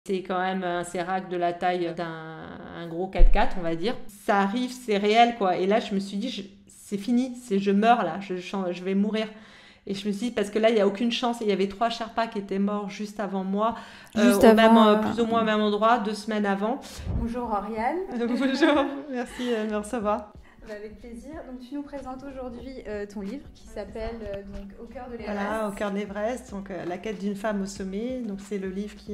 C'est quand même un sérac de la taille d'un gros 4x4, on va dire. Ça arrive, c'est réel, quoi. Et là, je me suis dit, c'est fini, je meurs là, je vais mourir. Et je me suis dit, parce que là, il n'y a aucune chance. Et il y avait 3 Sherpas qui étaient morts juste avant moi, Juste avant. plus ou moins au même endroit, 2 semaines avant. Bonjour Oriane. Bonjour, merci de me recevoir. Avec plaisir. Donc tu nous présentes aujourd'hui ton livre qui s'appelle donc Au cœur de l'Everest. Voilà, Au cœur de l'Everest, donc La quête d'une femme au sommet. Donc c'est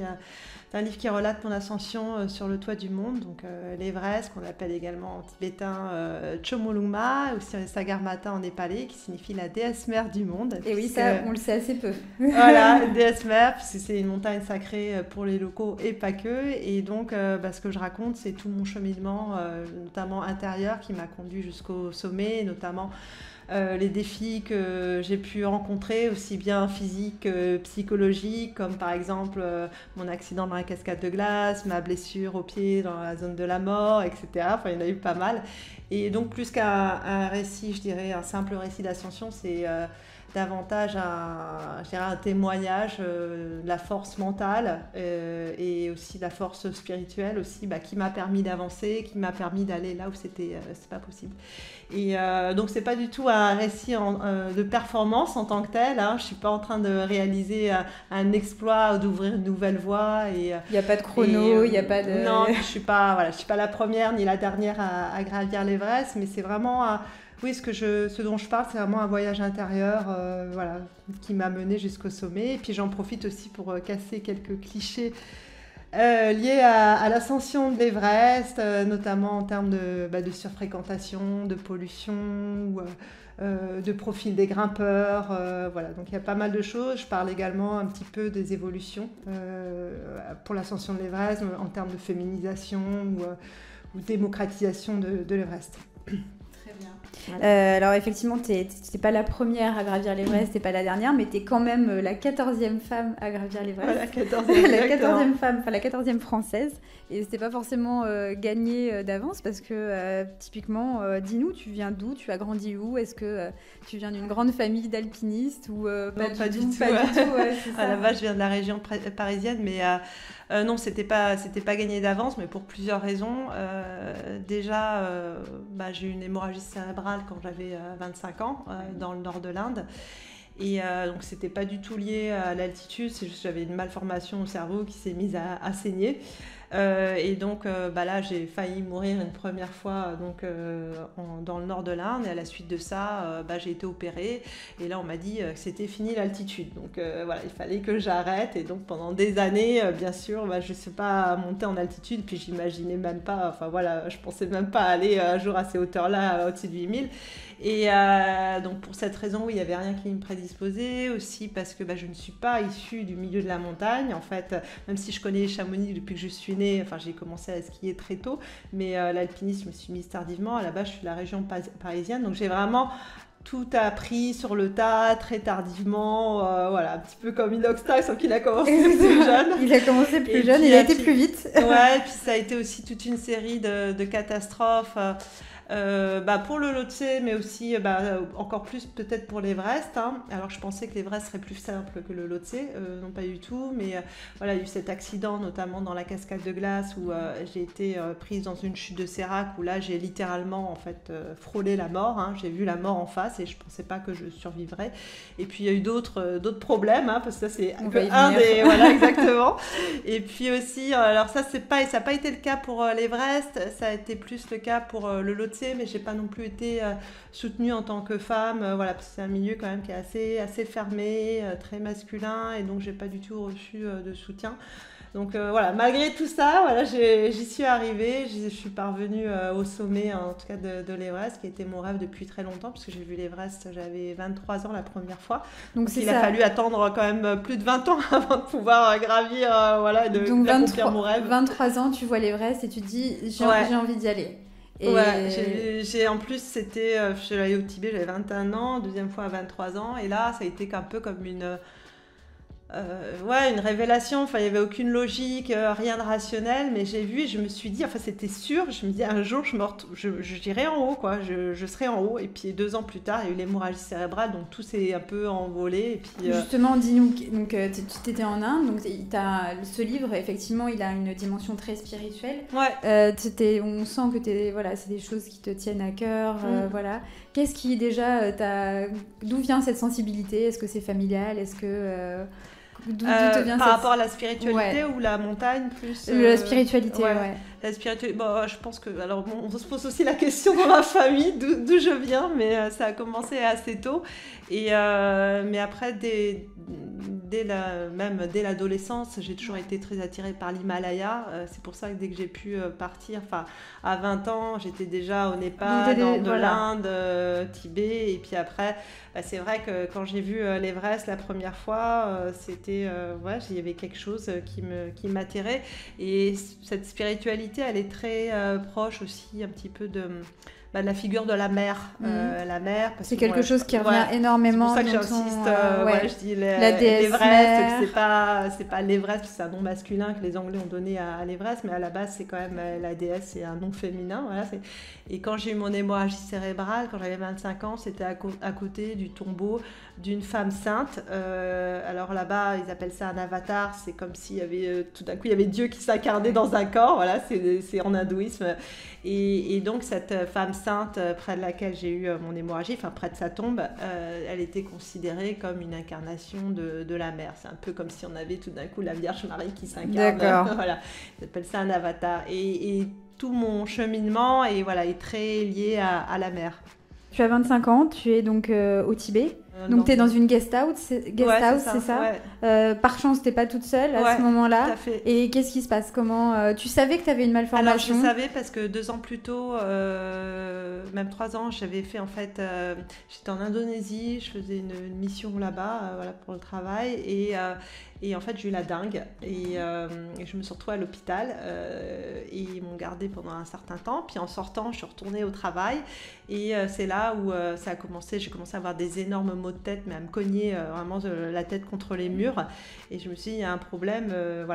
un livre qui relate mon ascension sur le toit du monde, donc l'Everest, qu'on appelle également en tibétain Chomolungma, aussi Sagarmatha en népalais, qui signifie la déesse mère du monde. Et oui, ça, on le sait assez peu. Voilà, déesse mère, puisque c'est une montagne sacrée pour les locaux et pas que. Et donc, ce que je raconte, c'est tout mon cheminement, notamment intérieur, qui m'a conduit jusqu'au sommet, notamment les défis que j'ai pu rencontrer, aussi bien physiques que psychologiques, comme par exemple mon accident dans la cascade de glace, ma blessure au pied dans la zone de la mort, etc. Enfin, il y en a eu pas mal. Et donc, plus qu'un récit, je dirais, un simple récit d'ascension, c'est davantage un témoignage de la force mentale et aussi de la force spirituelle aussi, qui m'a permis d'avancer, qui m'a permis d'aller là où c'était pas possible. Et donc c'est pas du tout un récit de performance en tant que tel, hein. Je suis pas en train de réaliser un exploit ou d'ouvrir une nouvelle voie. Il n'y a pas de chrono, il n'y a pas de... Non, je suis pas la première ni la dernière à gravir l'Everest, mais c'est vraiment... Oui, ce dont je parle, c'est vraiment un voyage intérieur qui m'a menée jusqu'au sommet. Et puis j'en profite aussi pour casser quelques clichés liés à l'ascension de l'Everest, notamment en termes de surfréquentation, de pollution, ou, de profil des grimpeurs. Donc il y a pas mal de choses. Je parle également un petit peu des évolutions pour l'ascension de l'Everest en termes de féminisation ou démocratisation de l'Everest. Alors effectivement, tu n'es pas la première à gravir l'Everest, tu n'es pas la dernière, mais tu es quand même la 14e femme à gravir l'Everest. La 14e, la 14e femme, enfin la 14e française. Et c'était pas forcément gagné d'avance parce que typiquement, dis-nous, tu viens d'où? Tu as grandi où? Est-ce que tu viens d'une grande famille d'alpinistes ou pas du tout. Ouais, à la base, je viens de la région parisienne, mais non, c'était pas gagné d'avance, mais pour plusieurs raisons. Déjà, j'ai eu une hémorragie cérébrale quand j'avais 25 ans dans le nord de l'Inde. Et donc c'était pas du tout lié à l'altitude, c'est juste que j'avais une malformation au cerveau qui s'est mise à saigner. Et donc là j'ai failli mourir une première fois dans le nord de l'Inde, et à la suite de ça j'ai été opérée, et là on m'a dit que c'était fini l'altitude, donc il fallait que j'arrête. Et donc pendant des années bien sûr je sais pas monter en altitude, puis j'imaginais même pas, je pensais même pas aller un jour à ces hauteurs là au-dessus de 8000. Et donc pour cette raison, oui, il n'y avait rien qui me prédisposait, aussi parce que je ne suis pas issue du milieu de la montagne. En fait, même si je connais Chamonix depuis que je suis née, j'ai commencé à skier très tôt, mais l'alpinisme, je me suis mise tardivement. À la base, je suis de la région parisienne, donc j'ai vraiment tout appris sur le tas, très tardivement, un petit peu comme Inoxtag, sauf qu'il a commencé plus jeune. Il a commencé plus jeune, il a été plus vite. Ouais, et puis ça a été aussi toute une série de catastrophes. Pour le Lhotse, mais aussi encore plus peut-être pour l'Everest, hein. Alors je pensais que l'Everest serait plus simple que le Lhotse, non pas du tout, mais il y a eu cet accident notamment dans la cascade de glace où j'ai été prise dans une chute de sérac, où là j'ai littéralement frôlé la mort, hein. J'ai vu la mort en face et je pensais pas que je survivrais. Et puis il y a eu d'autres problèmes, hein, parce que ça c'est un des... Voilà, exactement. Et puis aussi, alors ça n'a pas été le cas pour l'Everest, ça a été plus le cas pour le Lhotse, mais j'ai pas non plus été soutenue en tant que femme, parce que c'est un milieu quand même qui est assez fermé, très masculin, et donc j'ai pas du tout reçu de soutien. Donc malgré tout ça, j'y suis arrivée, je suis parvenue au sommet, en tout cas de l'Everest, qui était mon rêve depuis très longtemps, parce que j'ai vu l'Everest, j'avais 23 ans la première fois. Donc il a fallu attendre quand même plus de 20 ans avant de pouvoir gravir, et d'accomplir mon rêve. 23 ans, tu vois l'Everest et tu te dis, j'ai envie d'y aller. Et en plus c'était, je suis allée au Tibet, j'avais 21 ans, deuxième fois à 23 ans, et là ça a été un peu comme Ouais, une révélation. Enfin, il n'y avait aucune logique, rien de rationnel, mais j'ai vu et je me suis dit, enfin, c'était sûr. Je me dis, un jour, j'irai en haut, quoi. Je serai en haut. Et puis 2 ans plus tard, il y a eu l'hémorragie cérébrale, donc tout s'est un peu envolé. Et puis, Justement, dis-nous, donc tu étais en Inde, donc ce livre, effectivement, il a une dimension très spirituelle. Ouais. On sent que voilà, c'est des choses qui te tiennent à cœur, voilà. Qu'est-ce qui déjà d'où vient cette sensibilité? Est-ce que c'est familial? Est-ce que d'où te vient par rapport à la spiritualité ou la montagne plus la spiritualité, ouais. La spiritualité, bon, je pense que alors bon, on se pose aussi la question dans ma famille d'où je viens, mais ça a commencé assez tôt et mais après dès l'adolescence, j'ai toujours été très attirée par l'Himalaya. C'est pour ça que dès que j'ai pu partir, enfin à 20 ans, j'étais déjà au Népal, l'Inde, Tibet, et puis après, c'est vrai que quand j'ai vu l'Everest la première fois, c'était il y avait quelque chose qui m'attirait, et cette spiritualité, elle est très proche aussi un petit peu de la figure de la mère. La mère, c'est quelque chose qui revient énormément. C'est pour ça que j'insiste. Je dis la déesse l'Everest, mère. C'est pas l'Everest, c'est un nom masculin que les Anglais ont donné à l'Everest, mais à la base c'est quand même la déesse, c'est un nom féminin. Voilà, et quand j'ai eu mon hémorragie cérébrale, quand j'avais 25 ans, c'était à côté du tombeau d'une femme sainte. Alors là-bas, ils appellent ça un avatar. C'est comme s'il y avait tout d'un coup, il y avait Dieu qui s'incarnait dans un corps. Voilà, c'est en hindouisme. Et donc cette femme sainte près de laquelle j'ai eu mon hémorragie, enfin près de sa tombe, elle était considérée comme une incarnation de la mère. C'est un peu comme si on avait tout d'un coup la Vierge Marie qui s'incarne. D'accord. Voilà, ils appellent ça un avatar. Et tout mon cheminement est très lié à la mer. Tu as 25 ans, tu es donc au Tibet. Donc tu es dans une guest house, c'est ça ouais. Par chance, tu n'es pas toute seule à ce moment-là. Tout à fait. Et qu'est-ce qui se passe? Comment tu savais que tu avais une malformation? Alors je savais parce que 2 ans plus tôt, même 3 ans, j'avais fait en fait, j'étais en Indonésie, je faisais une mission là-bas, pour le travail, et en fait j'ai eu la dengue et je me suis retrouvée à l'hôpital et ils m'ont gardée pendant un certain temps. Puis en sortant, je suis retournée au travail et c'est là où ça a commencé. J'ai commencé à avoir des énormes maux de tête, mais à me cogner vraiment la tête contre les murs. Et je me suis dit, il y a un problème.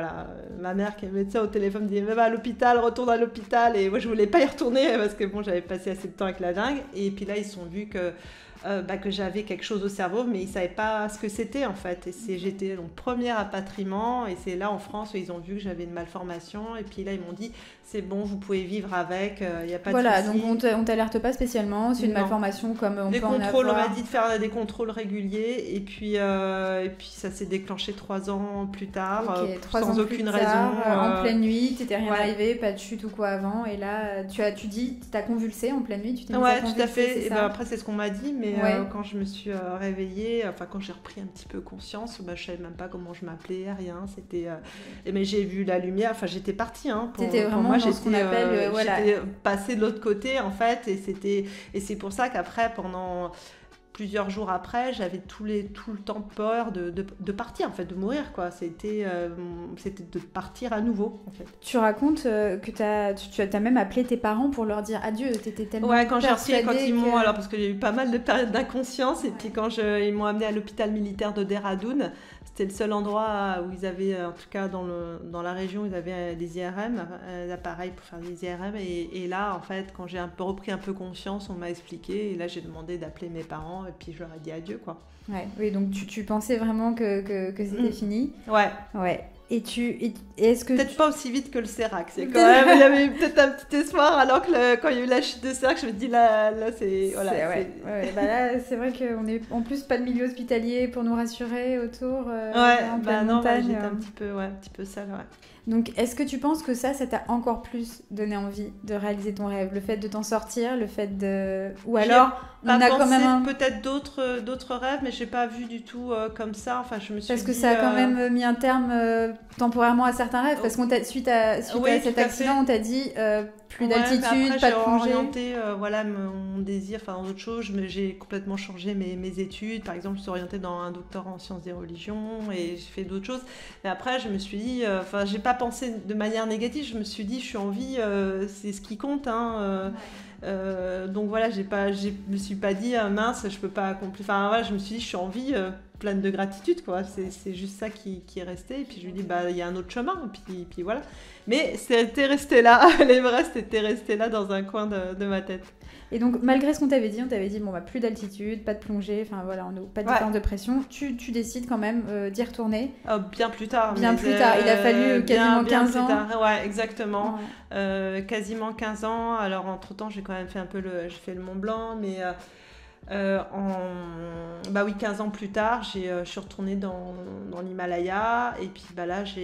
Ma mère qui est médecin au téléphone me dit, va à l'hôpital, retourne à l'ôpital. Et moi, je voulais pas y retourner parce que bon, j'avais passé assez de temps avec la dengue. Et puis là, ils ont vu que j'avais quelque chose au cerveau, mais ils ne savaient pas ce que c'était en fait. Et j'étais donc premier rapatriement, et c'est là en France où ils ont vu que j'avais une malformation, et puis là ils m'ont dit c'est bon, vous pouvez vivre avec, il n'y a pas de souci. Voilà, donc on t'alerte pas spécialement, c'est une malformation comme on peut en avoir. On m'a dit de faire des contrôles réguliers, et puis ça s'est déclenché 3 ans plus tard, sans aucune raison. En pleine nuit, t'étais rien arrivé, pas de chute ou quoi avant, et là tu dis, t'as convulsé en pleine nuit, tu t'es mis à convulser, tout à fait. Et après c'est ce qu'on m'a dit, mais quand je me suis réveillée, quand j'ai repris un petit peu conscience, je savais même pas comment je m'appelais, rien. C'était, mais j'ai vu la lumière. J'étais partie. C'était vraiment moi, j'étais ce qu'on appelle, j'étais passée de l'autre côté en fait, et c'est pour ça qu'après, pendant plusieurs jours après, j'avais tout le temps peur de partir, en fait, de mourir, quoi. C'était de partir à nouveau, en fait. Tu racontes que tu as même appelé tes parents pour leur dire adieu. T'étais tellement persuadée quand ils m'ont... Alors, parce que j'ai eu pas mal de périodes d'inconscience, et puis quand ils m'ont amenée à l'hôpital militaire de Dehradun, c'était le seul endroit où ils avaient, en tout cas dans la région, ils avaient des IRM, des appareils pour faire des IRM. Et là, en fait, quand j'ai repris un peu conscience, on m'a expliqué. Et là, j'ai demandé d'appeler mes parents. Et puis, je leur ai dit adieu, quoi. Ouais, oui, donc tu pensais vraiment que c'était fini. Ouais. Et est-ce que peut-être pas aussi vite que le Sérac, c'est quand même, il y avait peut-être un petit espoir, alors que quand il y a eu la chute de Sérac, je me dis là c'est voilà. Là c'est vrai qu'on est en plus pas de milieu hospitalier pour nous rassurer autour. J'étais un petit peu seule. Ouais. Donc, est-ce que tu penses que ça t'a encore plus donné envie de réaliser ton rêve, le fait de t'en sortir, le fait de... Ou alors, on a quand même peut-être d'autres rêves, mais j'ai pas vu du tout comme ça. Enfin, je me suis parce que ça a quand même mis un terme temporairement à certains rêves, parce qu'on suite à cet accident, on t'a dit plus d'altitude, pas de plongée. J'ai orienté mon désir, dans autre chose. J'ai complètement changé mes études. Par exemple, je suis orientée dans un doctorat en sciences des religions, et j'ai fait d'autres choses. Mais après, je me suis dit, j'ai pas pensé de manière négative. Je me suis dit, je suis en vie, c'est ce qui compte. Donc voilà, je me suis pas dit mince, je peux pas accomplir. Je me suis dit, je suis en vie, pleine de gratitude, quoi. C'est juste ça qui est resté. Et puis je lui dis, bah, il y a un autre chemin. Et puis voilà. Mais c'était resté là. L'Everest était resté là dans un coin de ma tête. Et donc, malgré ce qu'on t'avait dit, bon, bah, plus d'altitude, pas de plongée, enfin voilà, pas de différence de pression, tu décides quand même d'y retourner. Bien plus tard. Bien plus tard, il a fallu quasiment 15 ans. Ouais, exactement. Ouais. Quasiment 15 ans. Alors, entre-temps, j'ai quand même fait j'ai fait le Mont Blanc, mais... bah oui, 15 ans plus tard, je suis retournée dans l'Himalaya et puis bah là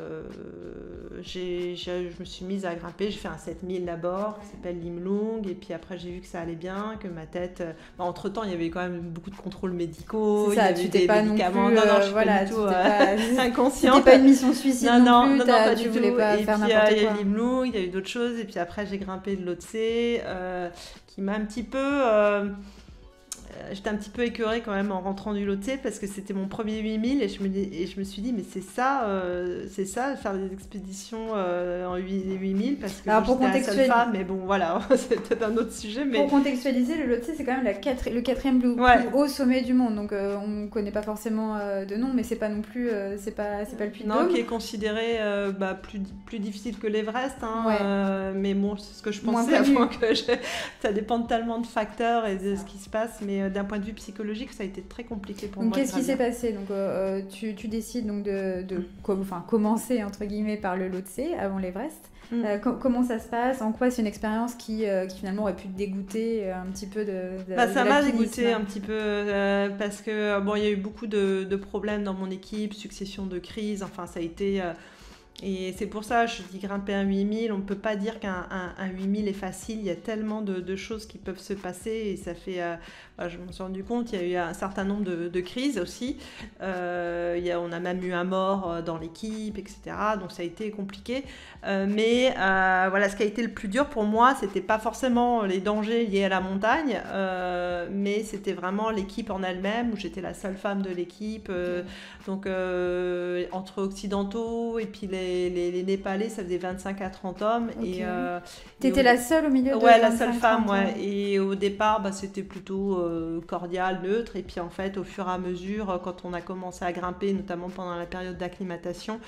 je me suis mise à grimper. J'ai fait un 7000 d'abord qui s'appelle Limlung et puis après j'ai vu que ça allait bien, que ma tête entre temps il y avait quand même beaucoup de contrôles médicaux, il y avait des médicaments. Non, je suis pas du tout inconsciente. C'était pas une mission suicide non plus, pas du tu tout. voulais pas faire n'importe quoi. Il y a eu Limlung, il y a eu d'autres choses et puis après j'ai grimpé de l'Otse qui m'a un petit peu... j'étais un petit peu écœurée quand même en rentrant du Lhotse parce que c'était mon premier 8000 et je me suis dit mais c'est ça faire des expéditions en 8000 parce que j'étais la seule femme, mais bon voilà c'est peut-être un autre sujet. Mais... Pour contextualiser, le Lhotse c'est quand même le quatrième plus haut sommet du monde, donc on connaît pas forcément de nom, mais c'est pas non plus c'est pas le Puy de Dôme. Non, qui est considéré plus difficile que l'Everest, mais bon c'est ce que je pensais avant que ça dépend tellement de facteurs et de ce qui se passe, mais d'un point de vue psychologique, ça a été très compliqué pour moi. Donc, qu'est-ce qui s'est passé? Donc, tu décides donc de commencer, entre guillemets, par le Lhotse avant l'Everest. Comment ça se passe? En quoi c'est une expérience qui finalement aurait pu te dégoûter un petit peu ça m'a dégoûté un petit peu parce que bon, il y a eu beaucoup de problèmes dans mon équipe, succession de crises, enfin ça a été... Et c'est pour ça, je dis grimper un 8000, on ne peut pas dire qu'un 8000 est facile, il y a tellement de choses qui peuvent se passer et ça fait, je m'en suis rendu compte, il y a eu un certain nombre de crises aussi, on a même eu un mort dans l'équipe, etc. Donc ça a été compliqué, mais ce qui a été le plus dur pour moi, c'était pas forcément les dangers liés à la montagne, mais c'était vraiment l'équipe en elle-même, où j'étais la seule femme de l'équipe, donc entre occidentaux et puis les Népalais, ça faisait 25 à 30 hommes. Okay. T'étais la seule au milieu de 25, la seule femme, Et au départ, c'était plutôt cordial, neutre. Et puis en fait, au fur et à mesure, quand on a commencé à grimper, notamment pendant la période d'acclimatation,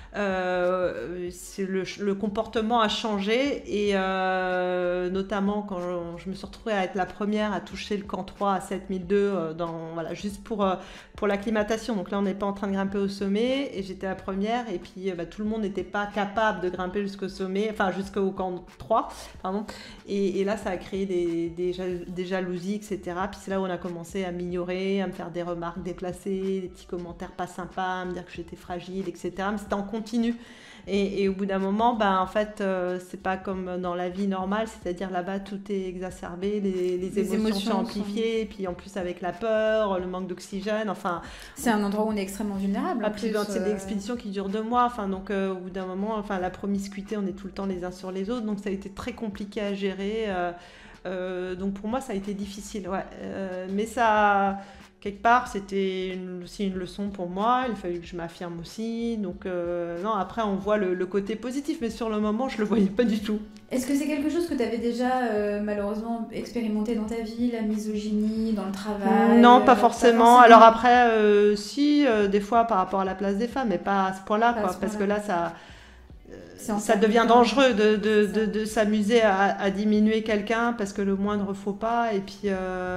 le comportement a changé et notamment quand je me suis retrouvée à être la première à toucher le camp 3 à 7002 juste pour l'acclimatation. Donc là on n'est pas en train de grimper au sommet et j'étais la première et puis tout le monde n'était pas capable de grimper jusqu'au sommet, enfin jusqu'au camp 3 pardon. Et là ça a créé des jalousies, etc. Puis c'est là où on a commencé à m'ignorer, à me faire des remarques déplacées, des petits commentaires pas sympas, à me dire que j'étais fragile, etc. Mais c'était en continu. Et au bout d'un moment, en fait, c'est pas comme dans la vie normale, c'est-à-dire là-bas, tout est exacerbé, les émotions sont amplifiées, et puis en plus avec la peur, le manque d'oxygène, enfin... C'est un endroit où on est extrêmement vulnérable. C'est des expéditions qui durent 2 mois, enfin, donc au bout d'un moment, la promiscuité, on est tout le temps les uns sur les autres, donc ça a été très compliqué à gérer. Donc pour moi, ça a été difficile, mais ça... Quelque part, c'était aussi une leçon pour moi, il fallait que je m'affirme aussi. Donc, après, on voit le côté positif, mais sur le moment, je ne le voyais pas du tout. Est-ce que c'est quelque chose que tu avais déjà malheureusement expérimenté dans ta vie, la misogynie, dans le travail? Non, pas forcément. Alors après, si, des fois par rapport à la place des femmes, mais pas à ce point-là, parce que là, ça devient dangereux de s'amuser à diminuer quelqu'un parce que le moindre faux pas et puis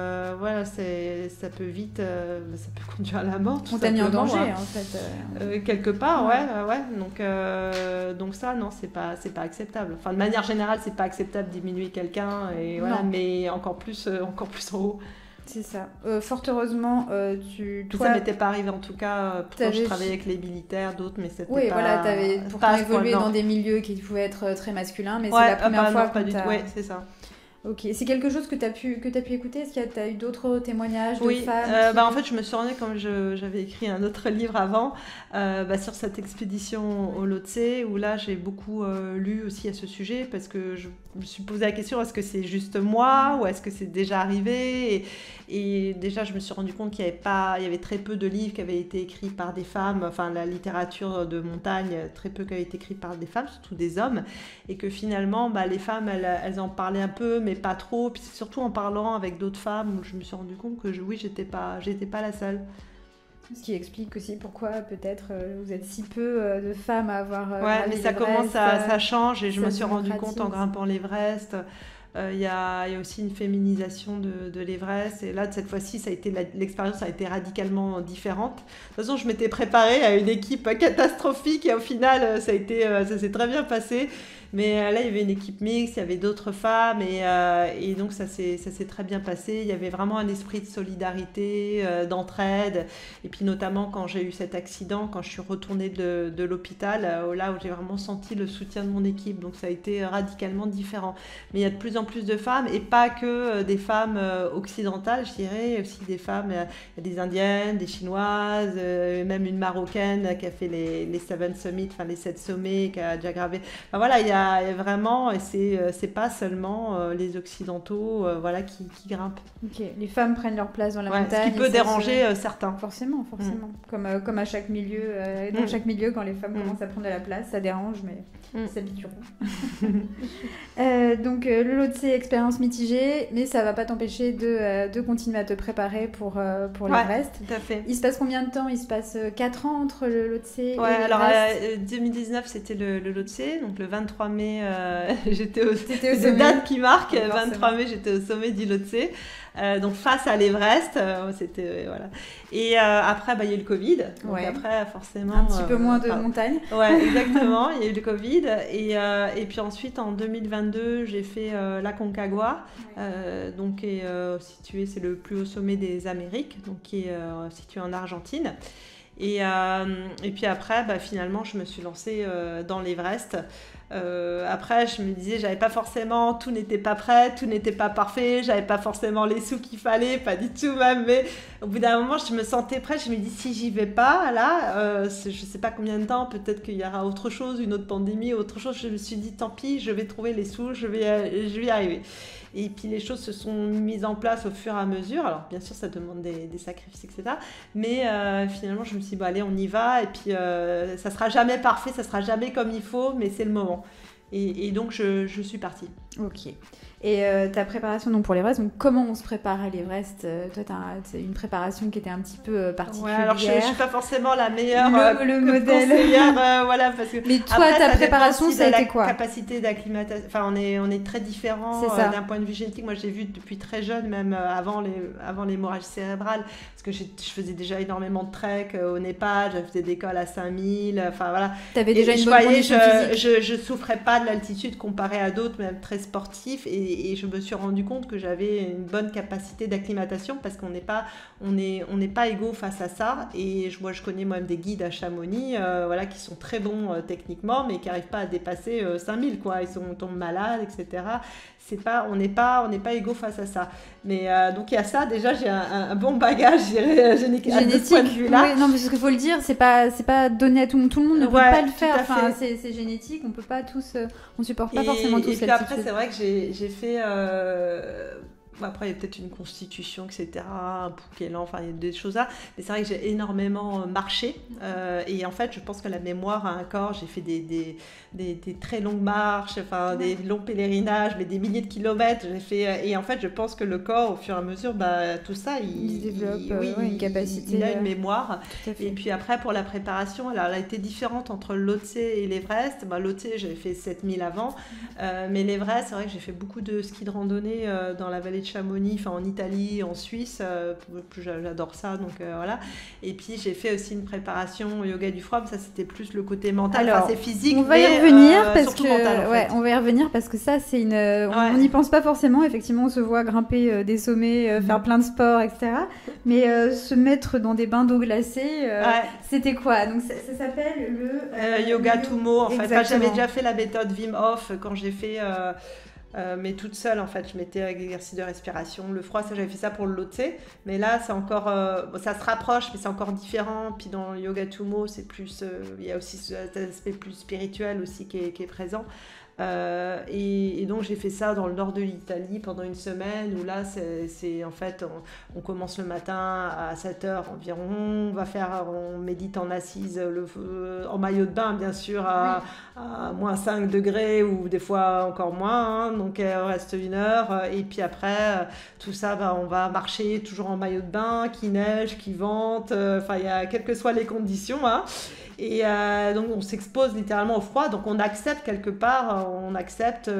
ça peut vite ça peut conduire à la mort. On t'a mis en danger en fait. Quelque part, ouais. Donc ça, non, c'est pas acceptable. Enfin, de manière générale, c'est pas acceptable de diminuer quelqu'un et voilà, mais encore plus en haut. C'est ça. Fort heureusement, ça m'était pas arrivé en tout cas quand je travaillais avec les militaires, d'autres, mais c'était pas... Oui, voilà, t'avais pourtant évolué dans des milieux qui pouvaient être très masculins, mais c'est la première fois que t'as... Oui, c'est ça. Ok, c'est quelque chose que tu as pu écouter? Est-ce que tu as eu d'autres témoignages de femmes en fait, je me suis rendue, comme j'avais écrit un autre livre avant, sur cette expédition au Lhotse, où là, j'ai beaucoup lu aussi à ce sujet, parce que je me suis posé la question, est-ce que c'est juste moi, ou est-ce que c'est déjà arrivé? Et déjà, je me suis rendu compte qu'il y avait très peu de livres qui avaient été écrits par des femmes, enfin, la littérature de montagne, très peu qui avait été écrite par des femmes, surtout des hommes, et que finalement, les femmes, elles en parlaient un peu, mais pas trop. Puis c'est surtout en parlant avec d'autres femmes où je me suis rendu compte que j'étais pas la seule. Ce qui explique aussi pourquoi peut-être vous êtes si peu de femmes à avoir ouais, mais ça commence ça change et je me suis rendu compte en grimpant l'Everest. Il y a aussi une féminisation de l'Everest et là cette fois-ci l'expérience a été radicalement différente. De toute façon je m'étais préparée à une équipe catastrophique et au final ça s'est très bien passé. Mais là, il y avait une équipe mixte, il y avait d'autres femmes et donc ça s'est très bien passé. Il y avait vraiment un esprit de solidarité, d'entraide. Et puis notamment quand j'ai eu cet accident, quand je suis retournée de l'hôpital, là où j'ai vraiment senti le soutien de mon équipe. Donc ça a été radicalement différent. Mais il y a de plus en plus de femmes et pas que des femmes occidentales, je dirais, aussi des femmes, il y a des Indiennes, des Chinoises, même une Marocaine qui a fait les 7 Summits, enfin les 7 sommets, qui a déjà gravé. Enfin voilà, il y a vraiment, et c'est pas seulement les occidentaux qui grimpent. Ok, les femmes prennent leur place dans la montagne. Ce qui peut déranger certains. Forcément. Comme à chaque milieu, dans chaque milieu, quand les femmes commencent à prendre de la place, ça dérange, mais ils s'habitueront. Donc le Lhotse, expérience mitigée, mais ça va pas t'empêcher de continuer à te préparer pour l'Everest. Tout à fait. Il se passe combien de temps ? Il se passe 4 ans entre le Lhotse et l'Everest. Alors 2019 c'était le Lhotse, donc le 23 mai j'étais au sommet. C'est une date qui marque, 23 mai j'étais au sommet du Lhotse. Donc face à l'Everest, c'était voilà. Et après il y a eu le Covid. Donc après forcément un petit peu moins de montagne. Ouais, exactement, il y a eu le Covid et puis ensuite en 2022, j'ai fait l'Aconcagua donc qui est situé, c'est le plus haut sommet des Amériques, donc qui est situé en Argentine. Et puis après, finalement, je me suis lancée dans l'Everest. Après, je me disais, tout n'était pas prêt, tout n'était pas parfait, j'avais pas forcément les sous qu'il fallait, pas du tout même, mais au bout d'un moment, je me sentais prête, je me dis, si j'y vais pas, là, je sais pas combien de temps, peut-être qu'il y aura autre chose, une autre pandémie, autre chose, je me suis dit, tant pis, je vais trouver les sous, je vais y arriver. Et puis les choses se sont mises en place au fur et à mesure. Alors bien sûr ça demande des sacrifices, etc. Mais finalement je me suis dit allez on y va. Et puis ça sera jamais parfait, ça sera jamais comme il faut, mais c'est le moment. Et donc je suis partie. Ok. Et ta préparation donc pour l'Everest, donc comment on se prépare à l'Everest ? Toi, c'est une préparation qui était un petit peu particulière. Ouais, alors je suis pas forcément la meilleure le modèle. Voilà, parce que mais toi, ta préparation, ça a été quoi ? Capacité d'acclimatation. Enfin, on est très différents d'un point de vue génétique. Moi, j'ai vu depuis très jeune, même avant l'hémorragie cérébrale, parce que je faisais déjà énormément de trek au Népal, je faisais des cols à 5000. Enfin voilà. T'avais déjà une bonne condition physique. Je souffrais pas de l'altitude comparée à d'autres, même très sportifs, et je me suis rendu compte que j'avais une bonne capacité d'acclimatation parce qu'on n'est pas égaux face à ça. Et moi, je connais moi-même des guides à Chamonix, qui sont très bons techniquement, mais qui n'arrivent pas à dépasser 5000, quoi. Ils tombent malades, etc. On n'est pas égaux face à ça. Mais donc il y a ça. Déjà, j'ai un bon bagage génétique à ce point de vue-là. Oui, non, mais ce qu'il faut le dire, c'est pas donné à tout le monde. Tout le monde ne peut pas le faire. Enfin, c'est génétique. On peut pas tous. On supporte pas forcément tous. Et puis après, c'est vrai que j'ai fait. Après, il y a peut-être une constitution, etc., un Bouquelan, enfin, il y a des choses là. Mais c'est vrai que j'ai énormément marché. Et en fait, je pense que la mémoire a un corps. J'ai fait des très longues marches, enfin, des longs pèlerinages, mais des milliers de kilomètres. Et en fait, je pense que le corps, au fur et à mesure, tout ça, il développe une capacité. Il a une mémoire. Et puis après, pour la préparation, alors, elle a été différente entre le Lhotse et l'Everest. Lhotse, j'avais fait 7000 avant. Mais l'Everest, c'est vrai que j'ai fait beaucoup de ski de randonnée dans la vallée de Chamonix, enfin en Italie, en Suisse, j'adore ça, donc voilà. Et puis j'ai fait aussi une préparation au yoga du froid, mais ça c'était plus le côté mental, c'est physique. On va y revenir parce que on va y revenir parce que ça c'est on n'y pense pas forcément. Effectivement, on se voit grimper des sommets, faire plein de sports, etc. Mais se mettre dans des bains d'eau glacée, c'était quoi ? Donc ça s'appelle le yoga Tummo. En fait, j'avais déjà fait la méthode Wim Hof quand j'ai fait. Mais toute seule en fait, je mettais avec l'exercice de respiration, le froid, ça j'avais fait ça pour le Lhotse, mais là c'est encore, ça se rapproche mais c'est encore différent. Puis dans le yoga Tummo c'est plus, il y a aussi cet aspect plus spirituel aussi qui est présent. Et donc j'ai fait ça dans le nord de l'Italie pendant une semaine où là c'est en fait on commence le matin à 7h environ, on médite en assise en maillot de bain bien sûr à moins 5 degrés ou des fois encore moins, hein, donc il reste 1 heure et puis après tout ça on va marcher toujours en maillot de bain, qu'il neige, qu'il vente, il y a quelles que soient les conditions, hein. Et donc on s'expose littéralement au froid, donc on accepte quelque part, on accepte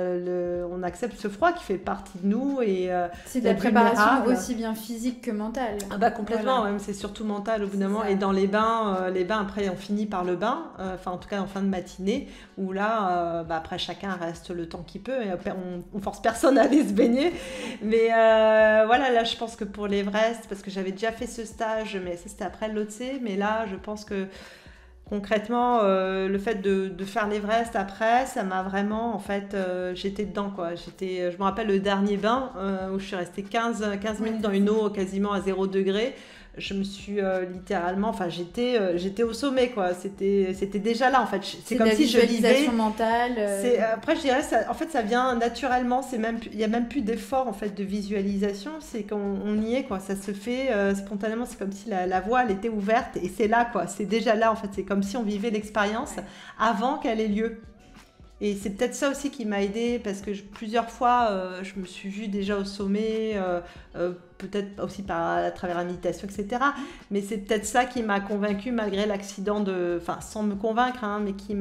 ce froid qui fait partie de nous. Et c'est de la préparation aussi bien physique que mentale. Complètement, voilà. Ouais, c'est surtout mental au bout d'un moment. Et dans les bains après on finit par le bain, en tout cas en fin de matinée, où là après chacun reste le temps qu'il peut, et on force personne à aller se baigner. Mais voilà, là je pense que pour l'Everest, parce que j'avais déjà fait ce stage, mais ça c'était après l'Otse, mais là je pense que concrètement, le fait de faire l'Everest après, ça m'a vraiment, en fait, j'étais dedans, quoi. Je me rappelle le dernier bain où je suis restée 15 minutes dans une eau quasiment à 0 degré. Je me suis littéralement, j'étais au sommet, quoi. C'était déjà là, en fait. C'est comme si je vivais. Visualisation mentale. Après, je dirais, ça vient naturellement. Il y a même plus d'effort, en fait, de visualisation. C'est qu'on y est, quoi. Ça se fait spontanément. C'est comme si la voie, elle était ouverte et c'est là, quoi. C'est déjà là, en fait. C'est comme si on vivait l'expérience avant qu'elle ait lieu. Et c'est peut-être ça aussi qui m'a aidée, parce que plusieurs fois, je me suis vue déjà au sommet, peut-être aussi à travers la méditation, etc. Mais c'est peut-être ça qui m'a convaincue, malgré l'accident, sans me convaincre, hein, mais qui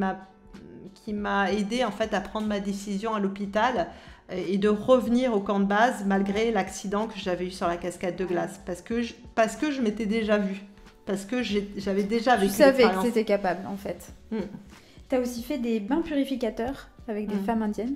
m'a aidée en fait à prendre ma décision à l'hôpital et de revenir au camp de base, malgré l'accident que j'avais eu sur la cascade de glace. Parce que je m'étais déjà vue. Parce que j'avais déjà vécu l'expérience. Tu savais que c'était capable, en fait. Tu as aussi fait des bains purificateurs avec des femmes indiennes.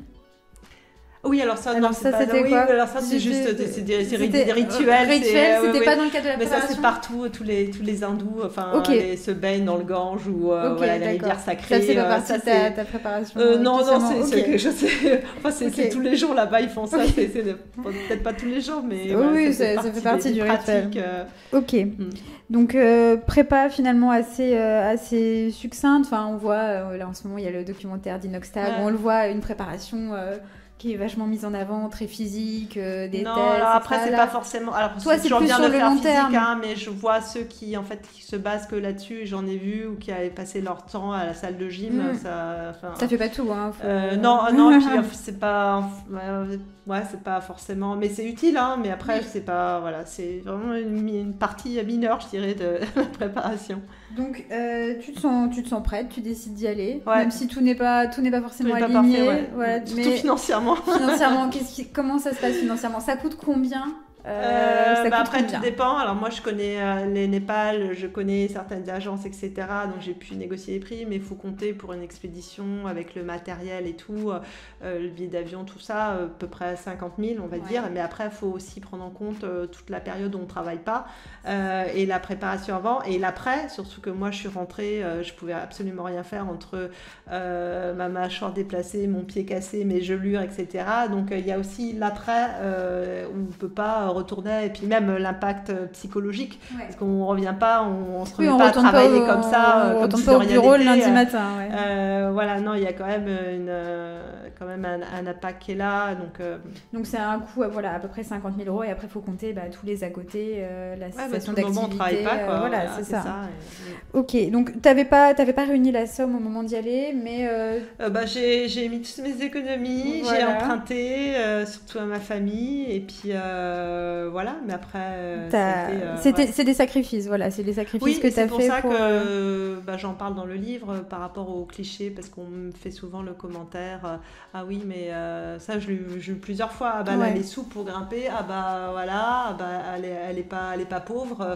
Oui, alors ça c'était quoi? Alors ça, c'est juste des rituels. C'était pas dans le cadre de la préparation. Mais ça, c'est partout. Tous les hindous se baignent dans le Gange ou la rivière sacrée. Ça, c'est pas partie de ta préparation. Non, c'est quelque chose. C'est tous les jours là-bas, ils font ça. C'est peut-être pas tous les jours, mais oui, ça fait partie du rituel. Ok. Donc prépa finalement assez succincte. Enfin, on voit là en ce moment il y a le documentaire d'Inoxtag où on le voit, une préparation qui est vachement mise en avant, très physique, des tests. Non, alors après c'est pas forcément. Alors toi c'est plus sur le long terme. Mais je vois ceux qui se basent que là-dessus. J'en ai vu ou qui avaient passé leur temps à la salle de gym. Ça fait pas tout, hein. Non, puis c'est pas. C'est pas forcément. Mais c'est utile, hein. Mais après c'est pas. Voilà, c'est vraiment une partie mineure, je dirais, de la préparation. Donc tu te sens prête, tu décides d'y aller, même si tout n'est pas forcément aligné. Voilà, surtout financièrement. Financièrement, comment ça se passe financièrement? Ça coûte combien? Après, tout dépend. Alors moi, je connais les Népal, je connais certaines agences, etc. Donc j'ai pu négocier les prix, mais il faut compter pour une expédition avec le matériel et tout, le billet d'avion, tout ça, à peu près 50 000, on va dire. Mais après, il faut aussi prendre en compte toute la période où on ne travaille pas et la préparation avant et l'après. Surtout que moi, je suis rentrée, je pouvais absolument rien faire entre ma mâchoire déplacée, mon pied cassé, mes gelures, etc. Donc il y a aussi l'après où on ne peut pas retourner, et puis même l'impact psychologique, parce qu'on ne revient pas, on se remet pas à travailler comme ça, on retourne pas au bureau le lundi matin. Voilà, non, il y a quand même un impact qui est là. Donc c'est un coût à peu près 50 000 € et après il faut compter tous les à côté, la station d'activité. On travaille pas, quoi. Voilà, c'est ça. Ok, donc t'avais pas réuni la somme au moment d'y aller, mais... j'ai mis toutes mes économies, j'ai emprunté, surtout à ma famille, et puis voilà, mais après c'est des sacrifices, c'est des sacrifices que tu as fait. C'est pour ça que j'en parle dans le livre par rapport aux clichés, parce qu'on me fait souvent le commentaire ah oui, mais ça je l'ai eu plusieurs fois, là, les sous pour grimper, elle est pas pauvre,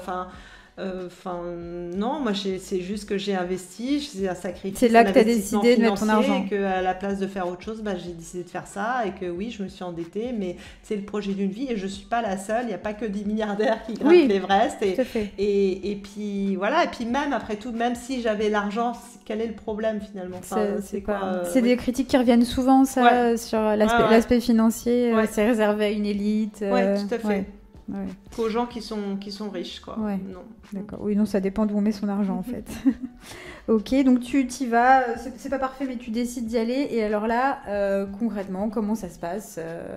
non, moi c'est juste que j'ai investi, c'est un sacrifice. C'est là que tu as décidé de mettre ton argent. Et qu'à la place de faire autre chose, j'ai décidé de faire ça, et que oui, je me suis endettée, mais c'est le projet d'une vie et je suis pas la seule. Il n'y a pas que des milliardaires qui grimpent l'Everest. Et puis voilà, et puis même après tout, même si j'avais l'argent, quel est le problème finalement? C'est des critiques qui reviennent souvent, ça, sur l'aspect financier. C'est réservé à une élite. Oui, tout à fait. qu'aux gens qui sont riches, quoi. Ouais. Non. D'accord. Oui, non, ça dépend d'où on met son argent, en fait. Ok, donc tu y vas, c'est pas parfait, mais tu décides d'y aller. Et alors là, concrètement, comment ça se passe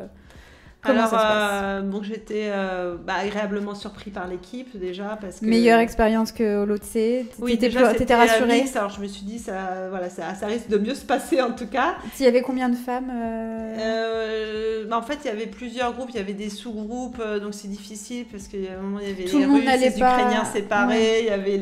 donc j'étais agréablement surpris par l'équipe déjà parce que meilleure expérience que au Lhotse. Oui, déjà t'étais rassurée. Mix, alors je me suis dit ça risque de mieux se passer en tout cas. Il y avait combien de femmes En fait, il y avait plusieurs groupes, il y avait des sous-groupes, donc c'est difficile parce qu'il y a un moment il y avait tout les Russes, les Ukrainiens séparés, ouais.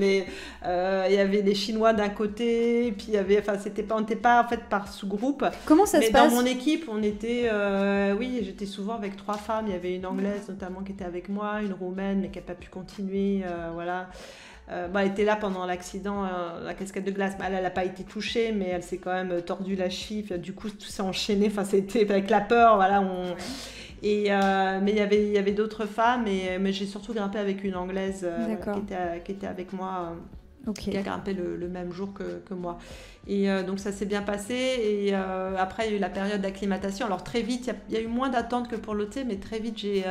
il y avait les Chinois d'un côté, et puis il y avait, on n'était pas en fait par sous-groupe. Comment ça se passe? Dans mon équipe, on était, j'étais souvent avec 3 femmes. Il y avait une Anglaise notamment qui était avec moi, une Roumaine mais qui n'a pas pu continuer, voilà. Elle était là pendant l'accident, la cascade de glace. Elle n'a pas été touchée, mais elle s'est quand même tordu la cheville. Du coup, tout s'est enchaîné. Enfin, c'était avec la peur, voilà. Mais il y avait d'autres femmes, mais j'ai surtout grimpé avec une Anglaise qui était avec moi. Qui a grimpé le même jour que moi. Et donc ça s'est bien passé. Et après, il y a eu la période d'acclimatation. Alors très vite, il y a eu moins d'attente que pour l'Lhotse, mais très vite, j'ai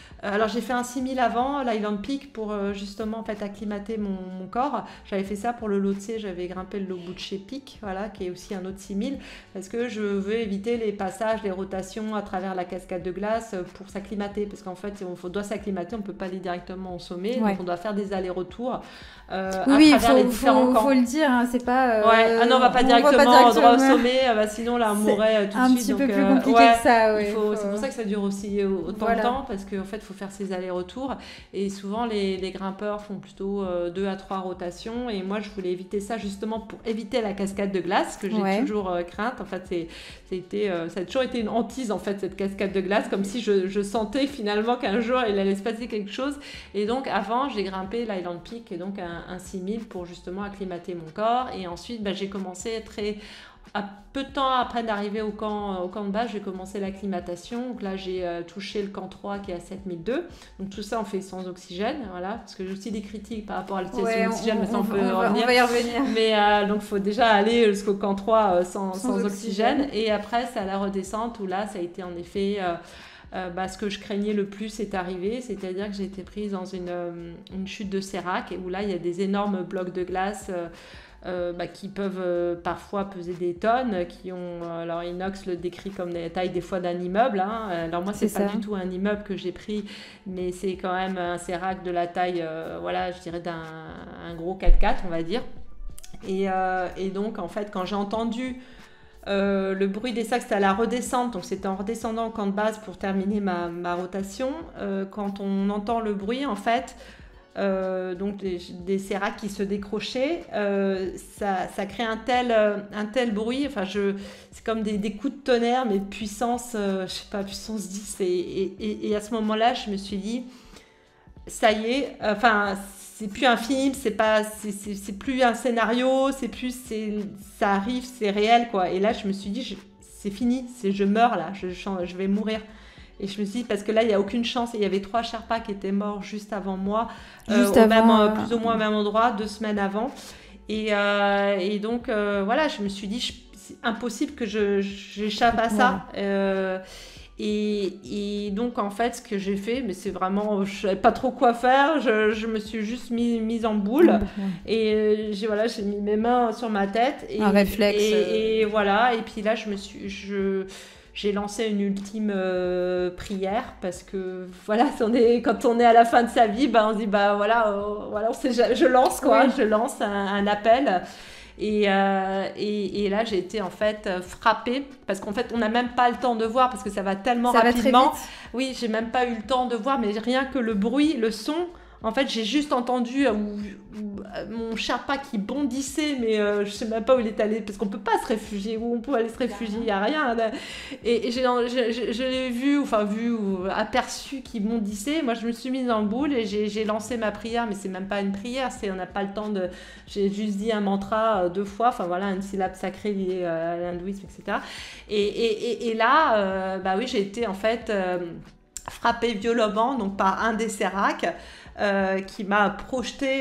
fait un 6000 avant l'Island Peak pour justement en fait acclimater mon corps. J'avais fait ça pour le Lhotse, j'avais grimpé le Lobuche Peak, voilà, qui est aussi un autre 6000, parce que je veux éviter les passages, les rotations à travers la cascade de glace pour s'acclimater, parce qu'en fait on doit s'acclimater, on ne peut pas aller directement au sommet, donc on doit faire des allers-retours à travers les différents camps. Oui, il faut le dire, hein, c'est pas... non, on va pas directement droit au sommet, sinon là on mourrait tout de suite. C'est un petit peu plus compliqué que ça. C'est pour ça que ça dure aussi autant de temps, parce qu'en fait faut faire ces allers-retours, et souvent les grimpeurs font plutôt 2 à 3 rotations, et moi je voulais éviter ça justement pour éviter la cascade de glace que j'ai toujours crainte. En fait ça a toujours été une hantise en fait, cette cascade de glace, comme si je sentais finalement qu'un jour il allait se passer quelque chose. Et donc avant j'ai grimpé l'Island Peak, et donc un 6000 pour justement acclimater mon corps. Et ensuite j'ai commencé à peu de temps après d'arriver au camp de base, j'ai commencé l'acclimatation. Donc là, j'ai touché le camp 3 qui est à 7002. Donc tout ça, on fait sans oxygène, voilà, parce que j'ai aussi des critiques par rapport à l'utilisation d'oxygène, mais ça, on peut revenir. On va y revenir. Mais donc, il faut déjà aller jusqu'au camp 3 sans oxygène. Et après, c'est à la redescente où là, ça a été en effet... ce que je craignais le plus est arrivé, c'est-à-dire que j'ai été prise dans une chute de sérac, et où là, il y a des énormes blocs de glace... qui peuvent parfois peser des tonnes, qui ont, alors Inox le décrit comme la taille des fois d'un immeuble, hein. Alors moi c'est pas du tout un immeuble que j'ai pris, mais c'est quand même un sérac de la taille, je dirais d'un gros 4x4 on va dire, et donc en fait quand j'ai entendu le bruit des sacs, c'était à la redescente, donc c'était en redescendant au camp de base pour terminer ma rotation, quand on entend le bruit en fait, donc des séracs qui se décrochaient, ça crée un tel bruit, enfin c'est comme des coups de tonnerre, mais puissance, puissance 10, et à ce moment-là je me suis dit ça y est, c'est plus un film, c'est plus un scénario, ça arrive, c'est réel quoi. Et là je me suis dit c'est fini, je meurs là, je vais mourir. Et je me suis dit, parce que là, il n'y a aucune chance. Et il y avait 3 Sherpas qui étaient morts juste avant moi, plus ou moins au même endroit, 2 semaines avant. Et donc, je me suis dit, c'est impossible que j'échappe à ça. Et donc, en fait, ce que j'ai fait, mais c'est vraiment, je ne savais pas trop quoi faire. Je me suis juste mise en boule. Et j'ai mis mes mains sur ma tête. Un réflexe. Et voilà. Et puis là, j'ai lancé une ultime prière, parce que quand on est à la fin de sa vie, on se dit je lance quoi, je lance un appel. Et là j'ai été en fait frappée, parce qu'en fait on n'a même pas le temps de voir, parce que ça va tellement rapidement. Oui, j'ai même pas eu le temps de voir, mais rien que le bruit, le son. En fait, j'ai juste entendu mon Sherpa qui bondissait, mais je sais même pas où il est allé, parce qu'on peut pas se réfugier. Où on peut aller se réfugier, il n'y a rien. Et je l'ai vu ou aperçu qu'il bondissait. Moi, je me suis mise en boule et j'ai lancé ma prière, mais c'est même pas une prière, on n'a pas le temps de... J'ai juste dit un mantra 2 fois, une syllabe sacrée liée à l'hindouisme, etc. Et là, j'ai été en fait... frappé violemment donc par un des séracs. Qui m'a projeté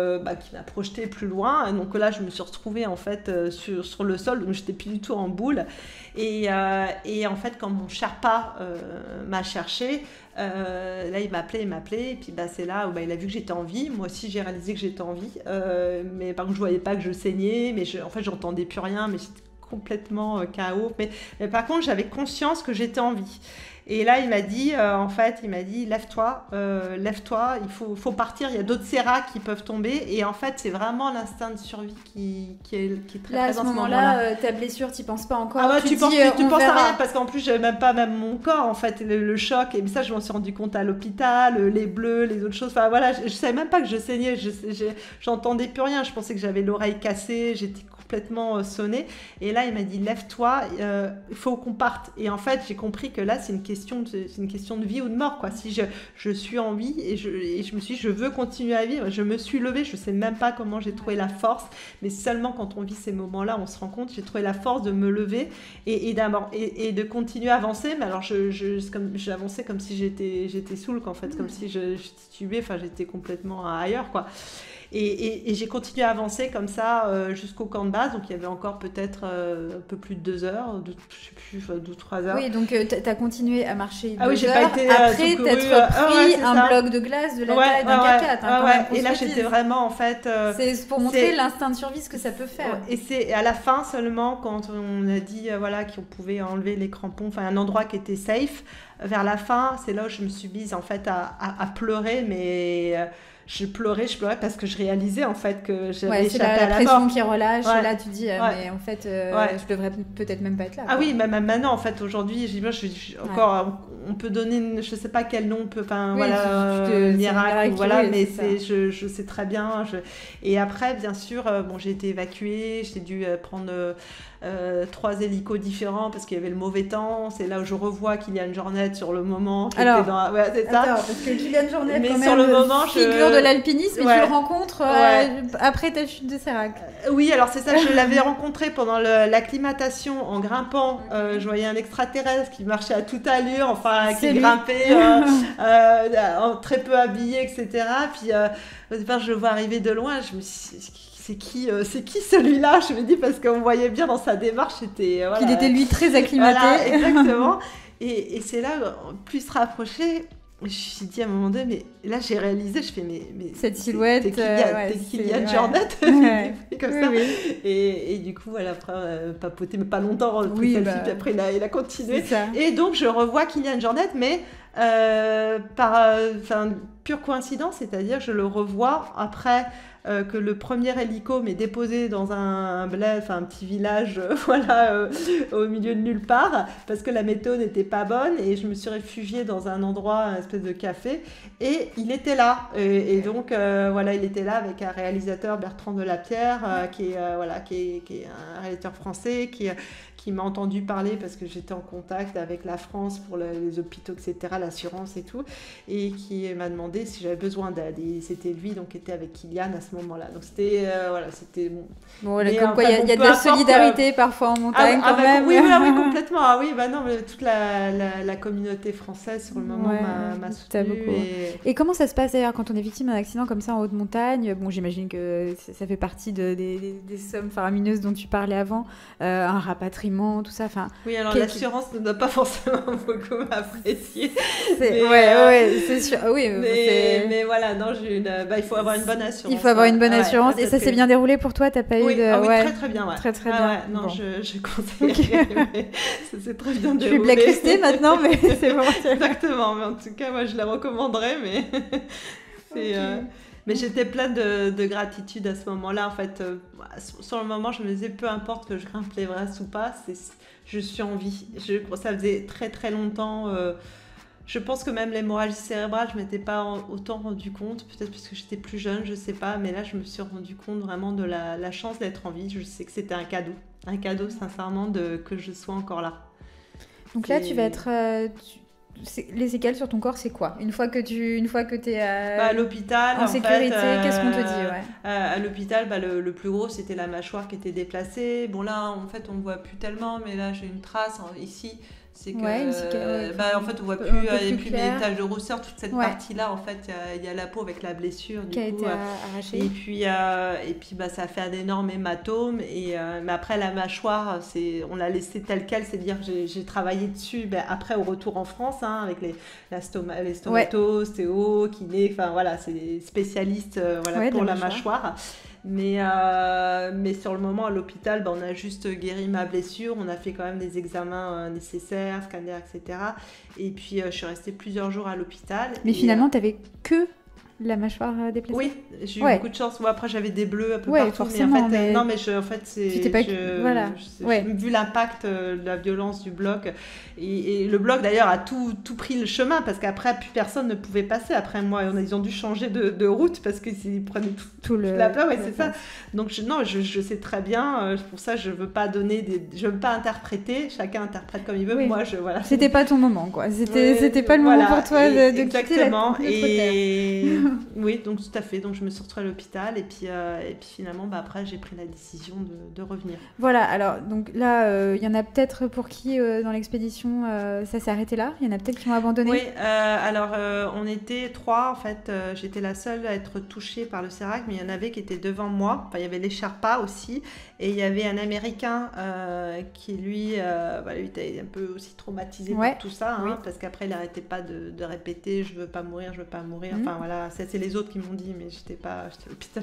plus loin. Donc là, je me suis retrouvée en fait sur le sol, donc j'étais plus du tout en boule. Et en fait, quand mon Sherpa m'a cherché, là il m'appelait, et puis c'est là où il a vu que j'étais en vie. Moi aussi, j'ai réalisé que j'étais en vie, mais par contre, je voyais pas que je saignais, mais en fait, j'entendais plus rien, mais j'étais complètement KO. Mais par contre, j'avais conscience que j'étais en vie. Et là, il m'a dit, lève-toi, il faut partir, il y a d'autres séracs qui peuvent tomber. Et en fait, c'est vraiment l'instinct de survie qui est très là, présent à ce moment-là. Ta blessure, tu n'y penses pas encore. Ah ouais, tu penses à rien, parce qu'en plus, je n'avais même mon corps, en fait, le choc. Et ça, je m'en suis rendu compte à l'hôpital, les bleus, les autres choses. Enfin voilà, je ne savais même pas que je saignais, j'entendais plus rien. Je pensais que j'avais l'oreille cassée, j'étais complètement sonnée. Et là, il m'a dit, lève-toi, il faut qu'on parte. Et en fait, j'ai compris que là, c'est une question de vie ou de mort, quoi. Si je suis en vie et je me suis dit, je veux continuer à vivre, je me suis levée, je sais même pas comment j'ai trouvé la force, mais seulement quand on vit ces moments-là, on se rend compte, j'ai trouvé la force de me lever et de continuer à avancer. Mais alors, j'ai avancé comme si j'étais saoule, en fait, comme si je titubais, enfin, j'étais complètement ailleurs, quoi. Et j'ai continué à avancer comme ça jusqu'au camp de base. Donc il y avait encore peut-être un peu plus de 2 heures, je sais plus, 2 ou 3 heures. Oui, donc tu as continué à marcher 2 heures. Oui, j'ai pas été après t'être pris un bloc de glace de la taille d'un 4x4. Et là j'étais vraiment en fait... c'est pour montrer l'instinct de survie, ce que ça peut faire. Et c'est à la fin seulement, quand on a dit qu'on pouvait enlever les crampons, enfin un endroit qui était safe, vers la fin, c'est là où je me suis mise en fait à pleurer, mais... Je pleurais parce que je réalisais en fait que j'avais échappé à la mort. La pression qui relâche, là tu dis mais en fait je devrais peut-être même pas être là. Ah oui, même maintenant en fait aujourd'hui, encore on peut donner je sais pas quel nom miracle mais je sais très bien et après bien sûr j'ai été évacuée, j'ai dû prendre 3 hélicos différents parce qu'il y avait le mauvais temps. C'est là où je revois Kylian Jornet sur le moment. Alors, c'est ça. Attends, parce que Kylian Jornet, mais quand sur même, le moment, figure de l'alpinisme, et tu le rencontres après ta chute de Sérac. Oui, alors c'est ça. Je l'avais rencontré pendant l'acclimatation en grimpant. Je voyais un extraterrestre qui marchait à toute allure, qui grimpait très peu habillé, etc. Puis au départ, je le vois arriver de loin. Je me suis dit, c'est qui celui-là? Je me dis, parce qu'on voyait bien dans sa démarche, qu'il était lui très acclimaté. Voilà, exactement. Et c'est là, plus se rapprocher, je me suis dit à un moment donné, mais là j'ai réalisé, je fais, mais cette silhouette, t'es Kylian Jornet, comme ça. Oui. Et du coup, après, papoté, mais pas longtemps, puis après il a continué. Et donc je revois Kylian Jornet, mais par pure coïncidence, c'est-à-dire je le revois après que le premier hélico m'est déposé dans un petit village au milieu de nulle part, parce que la météo n'était pas bonne, et je me suis réfugiée dans un endroit, un espèce de café, et il était là, et donc il était là avec un réalisateur, Bertrand Delapierre, qui est un réalisateur français, qui m'a entendu parler parce que j'étais en contact avec la France pour les hôpitaux, etc., l'assurance et tout, et qui m'a demandé si j'avais besoin d'aide. Et c'était lui donc qui était avec Kylian à ce moment-là. Donc c'était c'était bon. Bon, comme quoi il y a de la solidarité parfois en montagne quand même. Oui, complètement. Ah oui, non, mais toute la communauté française sur le moment m'a soutenue. Et comment ça se passe d'ailleurs quand on est victime d'un accident comme ça en haute montagne? Bon, j'imagine que ça fait partie des sommes faramineuses dont tu parlais avant, un rapatriement, tout ça. Oui, alors l'assurance ne doit pas forcément beaucoup m'apprécier. C'est sûr. Oui, mais voilà, non, il faut avoir une bonne assurance. Il faut avoir une bonne assurance. Et ça s'est bien déroulé pour toi? T'as pas eu de... Oui, très très bien. Très très bien. Non, bon. je conseille. Ça s'est très bien déroulé. Je suis blacklistée maintenant, mais c'est bon. Exactement, mais en tout cas, moi je la recommanderais, mais mais j'étais pleine de gratitude à ce moment-là. En fait, sur le moment, je me disais, peu importe que je grimpe l'Everest ou pas, je suis en vie. Ça faisait très très longtemps. Je pense que même l'hémorragie cérébrale, je ne m'étais pas autant rendu compte, peut-être parce que j'étais plus jeune, je ne sais pas, mais là, je me suis rendu compte vraiment de la chance d'être en vie. Je sais que c'était un cadeau sincèrement, que je sois encore là. Donc là, tu vas être... les séquelles sur ton corps, c'est quoi? Une fois que tu es à l'hôpital, en sécurité, qu'est-ce qu'on te dit? À l'hôpital, le plus gros, c'était la mâchoire qui était déplacée. Bon, là, en fait, on ne voit plus tellement, mais là, j'ai une trace ici. C'est que, en fait, on voit plus les taches de rousseur, toute cette partie-là. En fait, il y a la peau avec la blessure qui a été arrachée. Et puis, ça fait un énorme hématome. Mais après, la mâchoire, on l'a laissée telle quelle. C'est-à-dire que j'ai travaillé dessus. Après, au retour en France, avec les stomatos, Théo, kiné. Enfin, voilà, c'est des spécialistes pour la mâchoire. Mais sur le moment à l'hôpital, on a juste guéri ma blessure, on a fait quand même des examens nécessaires, scanner, etc. Et puis je suis restée plusieurs jours à l'hôpital. Mais finalement, tu n'avais que la mâchoire déplacée? Oui, j'ai eu beaucoup de chance. Moi, après, j'avais des bleus un peu partout. Forcément, mais en fait, c'est vu l'impact de la violence du bloc. Et le bloc, d'ailleurs, a tout pris le chemin parce qu'après, plus personne ne pouvait passer. Après, moi, ils ont dû changer de route parce qu'ils prenaient tout la place. C'est ça. Donc, je sais très bien. Pour ça, je veux pas interpréter. Chacun interprète comme il veut. Moi, voilà. C'était pas ton moment, quoi. C'était pas le moment pour toi de quitter la Oui, donc tout à fait. Donc je me suis retrouvée à l'hôpital et puis finalement, après, j'ai pris la décision de revenir. Voilà. Alors donc là, il y en a peut-être pour qui dans l'expédition ça s'est arrêté là. Il y en a peut-être qui ont abandonné. Oui. Alors on était 3 en fait. J'étais la seule à être touchée par le sérac, mais il y en avait qui étaient devant moi. Enfin, il y avait les Sherpas aussi, et il y avait un Américain qui lui était un peu aussi traumatisé par tout ça, parce qu'après il n'arrêtait pas de répéter, je veux pas mourir. Enfin voilà. C'est les autres qui m'ont dit, mais j'étais à l'hôpital.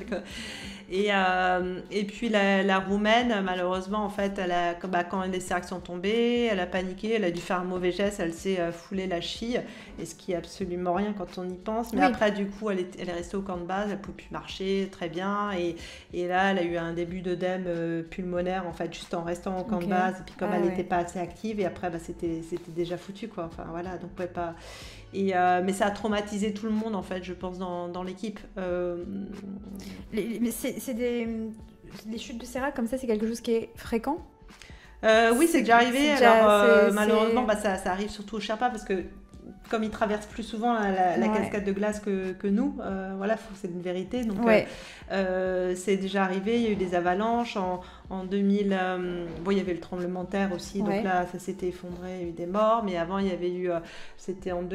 Et puis la Roumaine, malheureusement, en fait, quand les séracs sont tombés, elle a paniqué, elle a dû faire un mauvais geste, elle s'est foulée la chie, et ce qui est absolument rien quand on y pense. Mais après, du coup, elle est restée au camp de base, elle ne pouvait plus marcher très bien, et là, elle a eu un début d'œdème pulmonaire, en fait, juste en restant au camp de base, et puis comme elle n'était pas assez active, et après, c'était déjà foutu, quoi. Enfin voilà, donc on pouvait pas... mais ça a traumatisé tout le monde, en fait, je pense, dans l'équipe. Mais c'est les chutes de sérac comme ça, c'est quelque chose qui est fréquent? Oui, c'est déjà arrivé. Alors malheureusement, ça arrive surtout aux Sherpas parce que comme ils traversent plus souvent la cascade de glace que nous, c'est une vérité. Donc c'est déjà arrivé. Il y a eu des avalanches en 2000. Il y avait le tremblement de terre aussi. Donc là, ça s'était effondré. Il y a eu des morts. Mais avant, il y avait eu. C'était en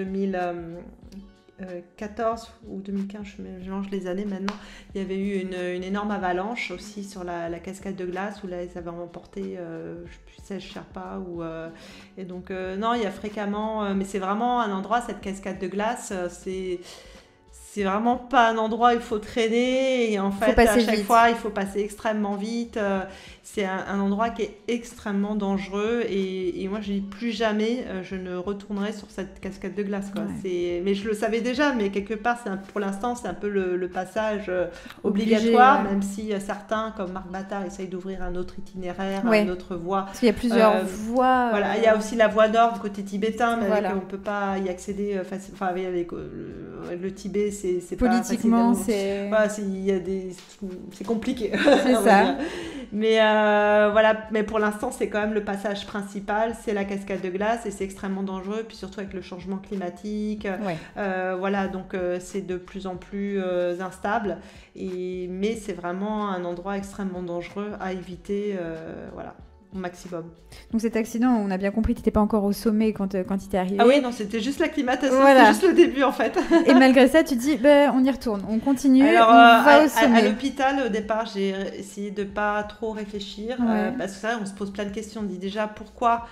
2014 ou 2015, je mélange les années maintenant, il y avait eu une énorme avalanche aussi sur la cascade de glace où là ils avaient emporté, je sais plus, 16 Sherpas et donc non, il y a fréquemment, mais c'est vraiment un endroit, cette cascade de glace, c'est vraiment pas un endroit où il faut traîner et en fait à chaque fois il faut passer extrêmement vite. C'est un endroit qui est extrêmement dangereux et moi je dis plus jamais je ne retournerai sur cette cascade de glace, quoi. Mais je le savais déjà, mais quelque part pour l'instant c'est un peu le passage obligatoire, même si certains comme Marc Battard essayent d'ouvrir un autre itinéraire, une autre voie. Parce qu'il y a plusieurs voies. Voilà, il y a aussi la voie nord du côté tibétain, mais on ne peut pas y accéder facilement. Enfin, le Tibet, c'est politiquement, c'est compliqué. C'est ça. Mais mais pour l'instant, c'est quand même le passage principal, c'est la cascade de glace et c'est extrêmement dangereux, puis surtout avec le changement climatique. Donc c'est de plus en plus instable. Mais c'est vraiment un endroit extrêmement dangereux à éviter. Au maximum. Donc cet accident, on a bien compris, tu n'étais pas encore au sommet quand il t'est arrivé. Ah oui, non, c'était juste l'acclimatation, c'était juste le début en fait. Et malgré ça, tu te dis, on y retourne, on continue, on va au sommet. À l'hôpital, au départ, j'ai essayé de ne pas trop réfléchir, parce que ça, on se pose plein de questions. On dit déjà pourquoi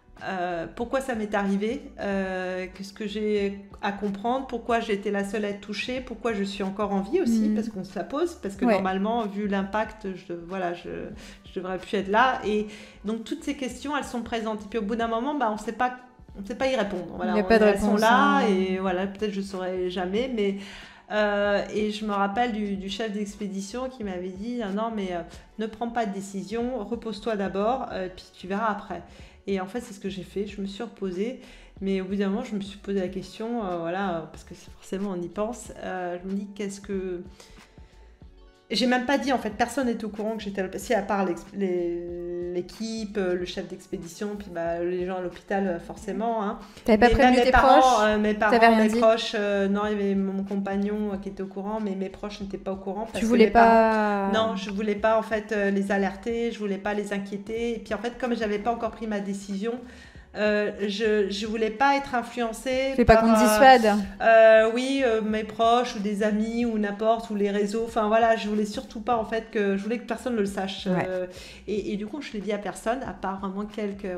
ça m'est arrivé, qu'est-ce que j'ai à comprendre, pourquoi j'ai été la seule à être touchée, pourquoi je suis encore en vie aussi, parce qu'on se la pose, parce que normalement, vu l'impact, je devrais plus être là. Et donc, toutes ces questions, elles sont présentes. Et puis, au bout d'un moment, on ne sait pas y répondre. Voilà, il n'y a pas de réponse. Elles sont là, et voilà, peut-être je ne saurai jamais, mais... et je me rappelle du chef d'expédition qui m'avait dit non mais ne prends pas de décision, repose-toi d'abord, puis tu verras après. Et en fait c'est ce que j'ai fait, je me suis reposée, mais au bout d'un moment je me suis posé la question, parce que forcément on y pense, je me dis qu'est-ce que... J'ai même pas dit, en fait, personne n'était au courant que j'étais à l'hôpital, si à part l'équipe, le chef d'expédition, puis les gens à l'hôpital, forcément. Hein. T'avais pas prévenu tes proches? Mes parents, mes proches, non, il y avait mon compagnon qui était au courant, mais mes proches n'étaient pas au courant. Tu voulais pas... Non, je voulais pas, en fait, les alerter, je voulais pas les inquiéter. Et puis, en fait, comme j'avais pas encore pris ma décision, je voulais pas être influencée. Fais pas qu'on te dissuade. Oui, mes proches ou des amis ou n'importe, ou les réseaux. Enfin voilà, je voulais surtout pas en fait je voulais que personne ne le sache. Et du coup, je l'ai dit à personne, à part vraiment quelques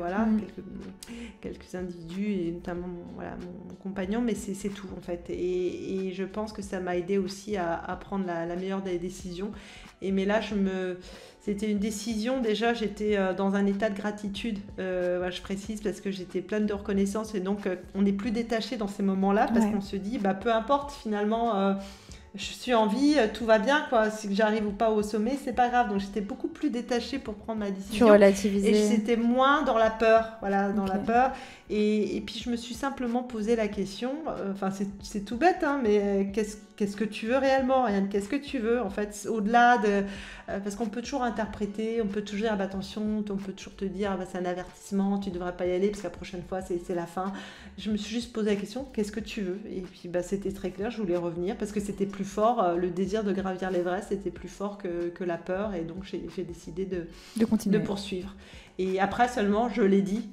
individus et notamment mon compagnon, mais c'est tout en fait. Et je pense que ça m'a aidé aussi à prendre la meilleure des décisions. Mais là, c'était une décision, déjà j'étais dans un état de gratitude, je précise, parce que j'étais pleine de reconnaissance, et donc on n'est plus détaché dans ces moments-là, parce qu'on se dit, peu importe finalement, je suis en vie, tout va bien, quoi. Si j'arrive ou pas au sommet, c'est pas grave. Donc j'étais beaucoup plus détachée pour prendre ma décision. Tu relativisais. Et j'étais moins dans la peur, la peur. Et puis je me suis simplement posé la question, c'est tout bête, hein, mais qu'est-ce que tu veux réellement, Ariane? Qu'est-ce que tu veux, en fait, au-delà de... parce qu'on peut toujours interpréter, on peut toujours dire, attention, on peut toujours te dire, c'est un avertissement, tu devrais pas y aller, parce que la prochaine fois, c'est la fin. Je me suis juste posé la question, qu'est-ce que tu veux? Et puis c'était très clair, je voulais revenir, parce que c'était plus fort, le désir de gravir l'Everest était plus fort que la peur, et donc j'ai décidé de continuer, de poursuivre. Et après seulement, je l'ai dit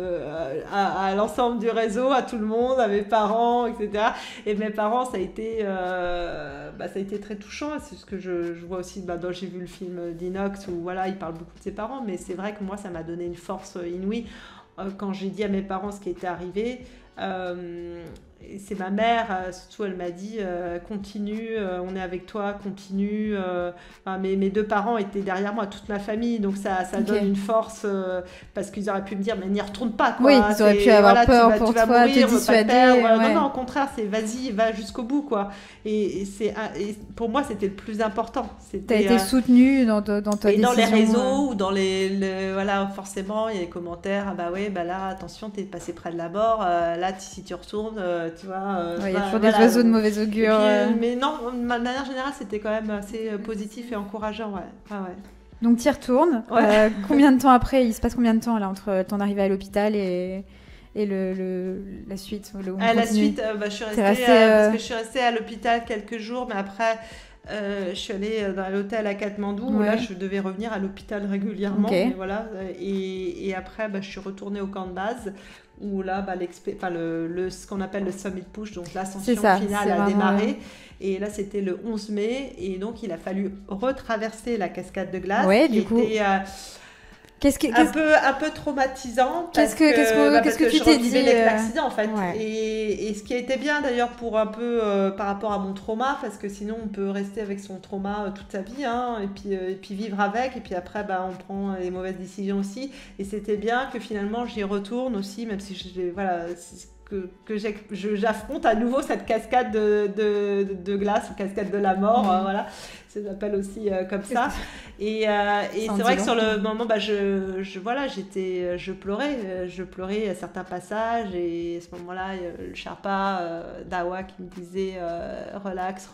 à l'ensemble du réseau, à tout le monde, à mes parents, etc. Et mes parents, ça a été très touchant. C'est ce que je vois aussi, j'ai vu le film d'Inox, où il parle beaucoup de ses parents, mais c'est vrai que moi, ça m'a donné une force inouïe. Quand j'ai dit à mes parents ce qui était arrivé, c'est ma mère, surtout, elle m'a dit continue, on est avec toi, continue. Mes deux parents étaient derrière moi, toute ma famille, donc ça donne une force, parce qu'ils auraient pu me dire mais n'y retourne pas, quoi. Oui, ils auraient pu avoir peur pour toi, mourir, te dissuader. Non, au contraire, c'est vas-y, va jusqu'au bout, quoi. Et pour moi, c'était le plus important. T'as été soutenue dans ta décision. Et dans les réseaux ou dans forcément, il y a les commentaires, là, attention, t'es passé près de la mort, là, si tu retournes, tu vois. Il y a toujours des oiseaux de mauvais augure. Mais non, de manière générale, c'était quand même assez positif et encourageant, ouais. Donc, tu y retournes. Combien de temps après? Il se passe combien de temps là entre ton arrivée à l'hôpital et la suite? La suite, je suis restée, parce que je suis restée à l'hôpital quelques jours, mais après... je suis allée dans l'hôtel à Katmandou, où là je devais revenir à l'hôpital régulièrement, et après je suis retournée au camp de base, où là ce qu'on appelle le summit push, donc l'ascension finale a démarré, et là c'était le 11 mai, et donc il a fallu retraverser la cascade de glace, qui était un peu traumatisant, parce que tu t'es dit avec l'accident, en fait. Et ce qui a été bien d'ailleurs pour un peu par rapport à mon trauma, parce que sinon on peut rester avec son trauma toute sa vie, hein, et puis vivre avec, et puis après on prend les mauvaises décisions aussi, et c'était bien que finalement j'y retourne aussi, même si j'affronte à nouveau cette cascade de glace, ou cascade de la mort, ça s'appelle aussi comme ça. Et c'est vrai que sur le moment, je pleurais à certains passages, et à ce moment-là, le Sherpa Dawa qui me disait relax.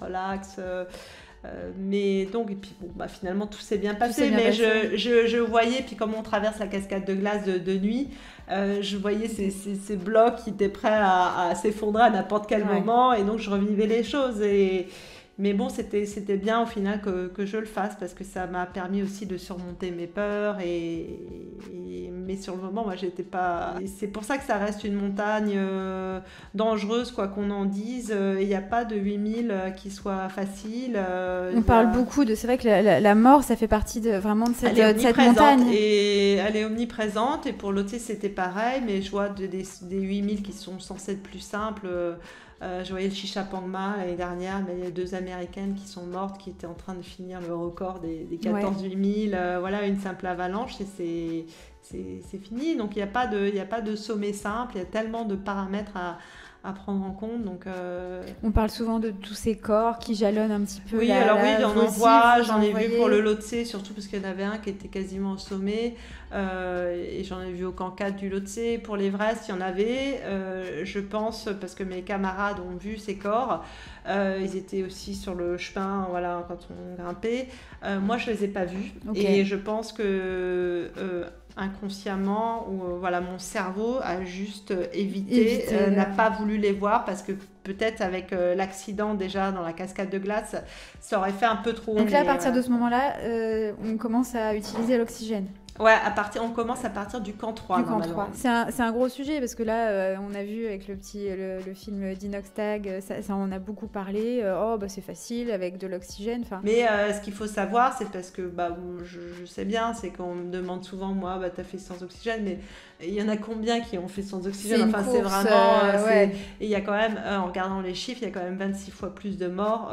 Mais donc, et puis finalement tout s'est bien passé, je voyais, puis comme on traverse la cascade de glace de nuit, je voyais ces blocs qui étaient prêts à s'effondrer à n'importe quel moment, et donc je revivais les choses, mais bon, c'était bien au final que je le fasse, parce que ça m'a permis aussi de surmonter mes peurs, mais sur le moment, moi, j'étais pas... Et c'est pour ça que ça reste une montagne dangereuse, quoi qu'on en dise. Il n'y a pas de 8000 qui soit facile. On parle beaucoup de... C'est vrai que la mort, ça fait partie vraiment de cette montagne. Et elle est omniprésente, et pour l'autre, c'était pareil, mais je vois des 8000 qui sont censés être plus simples. Je voyais le Shisha Pangma l'année dernière, mais il y a 2 Américaines qui sont mortes, qui étaient en train de finir le record des 14 8000. Une simple avalanche, et c'est fini. Donc il n'y a pas de sommet simple, il y a tellement de paramètres à prendre en compte. Donc, on parle souvent de tous ces corps qui jalonnent un petit peu. Oui, j'en ai vu pour le Lhotse, surtout parce qu'il y en avait un qui était quasiment au sommet, et j'en ai vu au camp 4 du Lhotse. Pour l'Everest, il y en avait, je pense, parce que mes camarades ont vu ces corps. Ils étaient aussi sur le chemin, quand on grimpait. Moi, je les ai pas vus, et je pense que inconsciemment, mon cerveau a juste évité, n'a pas voulu les voir, parce que peut-être avec l'accident déjà dans la cascade de glace, ça aurait fait un peu trop. Donc là, à partir de ce moment-là, on commence à utiliser l'oxygène. Ouais, on commence à partir du camp 3. Du camp 3. C'est un gros sujet parce que là, on a vu avec le film d'Inoxtag, ça on a beaucoup parlé. C'est facile avec de l'oxygène. Mais ce qu'il faut savoir, c'est parce que je sais bien, c'est qu'on me demande souvent, moi, t'as fait sans oxygène, mais il y en a combien qui ont fait sans oxygène? C'est vraiment... Et il y a quand même, en regardant les chiffres, il y a quand même 26 fois plus de morts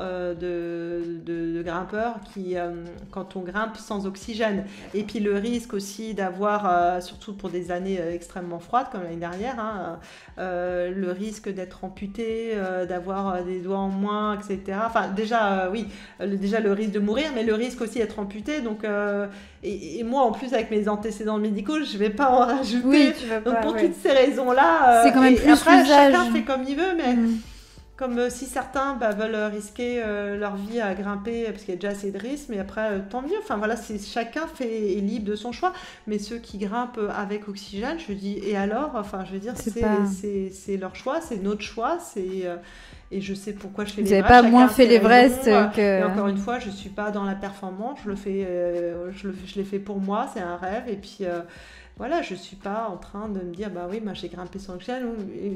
de grimpeurs quand on grimpe sans oxygène. Et puis le risque aussi d'avoir, surtout pour des années extrêmement froides comme l'année dernière, le risque d'être amputé, d'avoir des doigts en moins, etc. Déjà le risque de mourir, mais le risque aussi d'être amputé. Donc, et moi, en plus, avec mes antécédents médicaux, je ne vais pas en rajouter. Oui, tu vas pas, donc, pour toutes ces raisons-là... c'est quand même plus après, l'usage. chacun fait comme il veut, mais... Comme si certains veulent risquer leur vie à grimper parce qu'il y a déjà assez de risques, mais après tant mieux. Chacun est libre de son choix. Mais ceux qui grimpent avec oxygène, je dis et alors, c'est leur choix, c'est notre choix, et je sais pourquoi je fais les l'Everest. Vous n'avez pas moins fait l'Everest que... Et encore une fois, je suis pas dans la performance, je l'ai fait pour moi, c'est un rêve, et puis. Voilà, je ne suis pas en train de me dire, j'ai grimpé sans oxygène,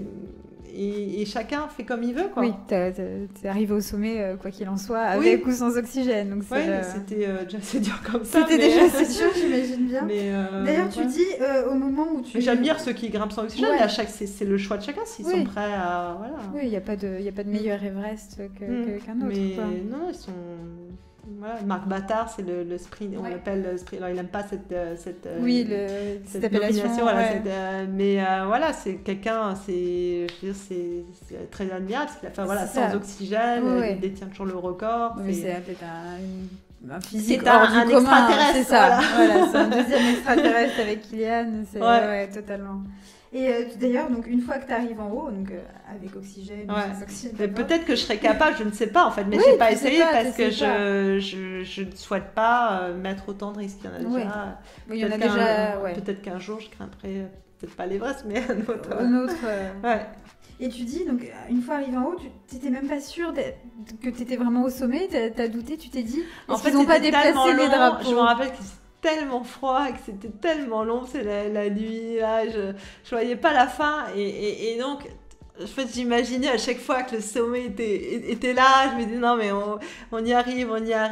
et chacun fait comme il veut, quoi. Oui, t'es arrivé au sommet, quoi qu'il en soit, avec ou sans oxygène. Donc c'était déjà assez dur comme ça. C'était déjà assez dur, j'imagine bien. D'ailleurs, tu dis, au moment où tu... Mais j'admire ceux qui grimpent sans oxygène, mais c'est le choix de chacun, s'ils sont prêts à... Voilà. Oui, il n'y a pas de meilleur Everest qu'un autre. Mais quoi. non, ils sont... Voilà, Marc Bâtard, c'est le sprint, on l'appelle le sprint. Alors il n'aime pas cette appellation. Mais voilà, c'est quelqu'un, c'est très admirable parce qu'il a fait sans oxygène, il détient toujours le record. Oui, c'est peut-être un physique un extraterrestre. C'est ça. Voilà, c'est un deuxième extraterrestre avec Kylian. Totalement. Et d'ailleurs, donc une fois que tu arrives en haut, donc avec oxygène, sans oxygène, peut-être que je serais capable, je ne sais pas en fait, mais j'ai pas essayé parce que je ne souhaite pas mettre autant de risques. Il y en a déjà. Peut-être qu'un jour je grimperai, peut-être pas l'Everest, mais un autre. Et tu dis, donc une fois arrivé en haut, tu n'étais même pas sûre que tu étais vraiment au sommet, tu as douté, tu t'es dit, est-ce qu'ils n'ont pas déplacé les drapeaux? Je me rappelle que tellement froid, que c'était tellement long, c'est la nuit, là, je voyais pas la fin, et donc en fait j'imaginais à chaque fois que le sommet était là, je me disais non mais on y arrive,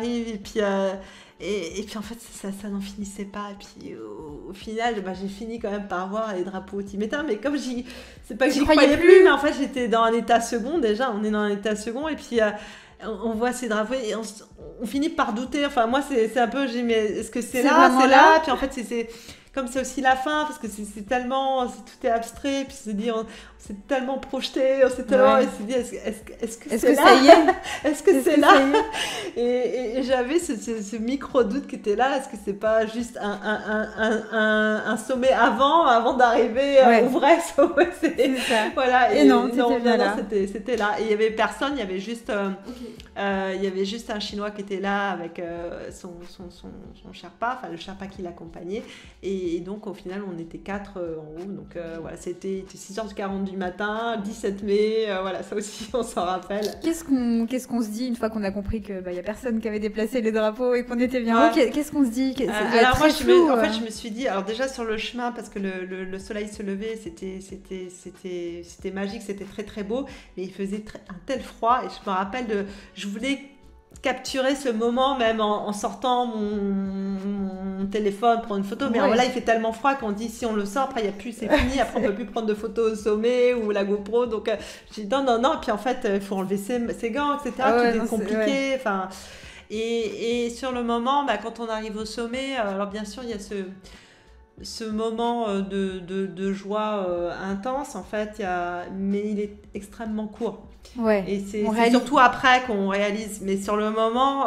et puis en fait ça n'en finissait pas, et puis au final j'ai fini quand même par voir les drapeaux tibétains, mais comme c'est pas que j'y croyais plus, mais en fait j'étais dans un état second, déjà on est dans un état second, et puis on voit ces drapeaux et on finit par douter. Enfin, moi, c'est un peu, j'ai dit, mais est-ce que c'est là? Puis en fait, comme c'est aussi la fin, parce que c'est tellement, tout est abstrait, puis se dire, on s'est tellement projeté, on s'est tellement, et se dit, est-ce que c'est là? Ça y est? Est-ce que c'est là? Et j'avais ce micro doute qui était là. Est-ce que c'est pas juste un sommet avant d'arriver au vrai sommet? C'est ça. Voilà. Et non, c'était là. Et il y avait personne, il y avait juste un Chinois qui était là avec son Sherpa, enfin le Sherpa qui l'accompagnait, et donc au final on était 4 en haut, donc voilà, c'était 6h40 du matin, 17 mai, voilà, ça aussi on s'en rappelle. Qu'est-ce qu'on se dit une fois qu'on a compris que y a personne qui avait déplacé les drapeaux et qu'on était bien haut? Qu'est-ce qu'on se dit? Alors moi je me suis dit, alors déjà sur le chemin, parce que le soleil se levait, c'était magique, c'était très très beau, mais il faisait un tel froid, et je me rappelle je voulais capturer ce moment même en sortant mon téléphone, prendre une photo, mais là il fait tellement froid qu'on dit si on le sort, après c'est fini, après on peut plus prendre de photos au sommet ou la GoPro, donc je dis non, et puis en fait il faut enlever ses gants, etc. Tout est compliqué, enfin, et sur le moment, quand on arrive au sommet, alors bien sûr il y a ce moment de joie intense, en fait, mais il est extrêmement court. Et c'est surtout après qu'on réalise. Mais sur le moment,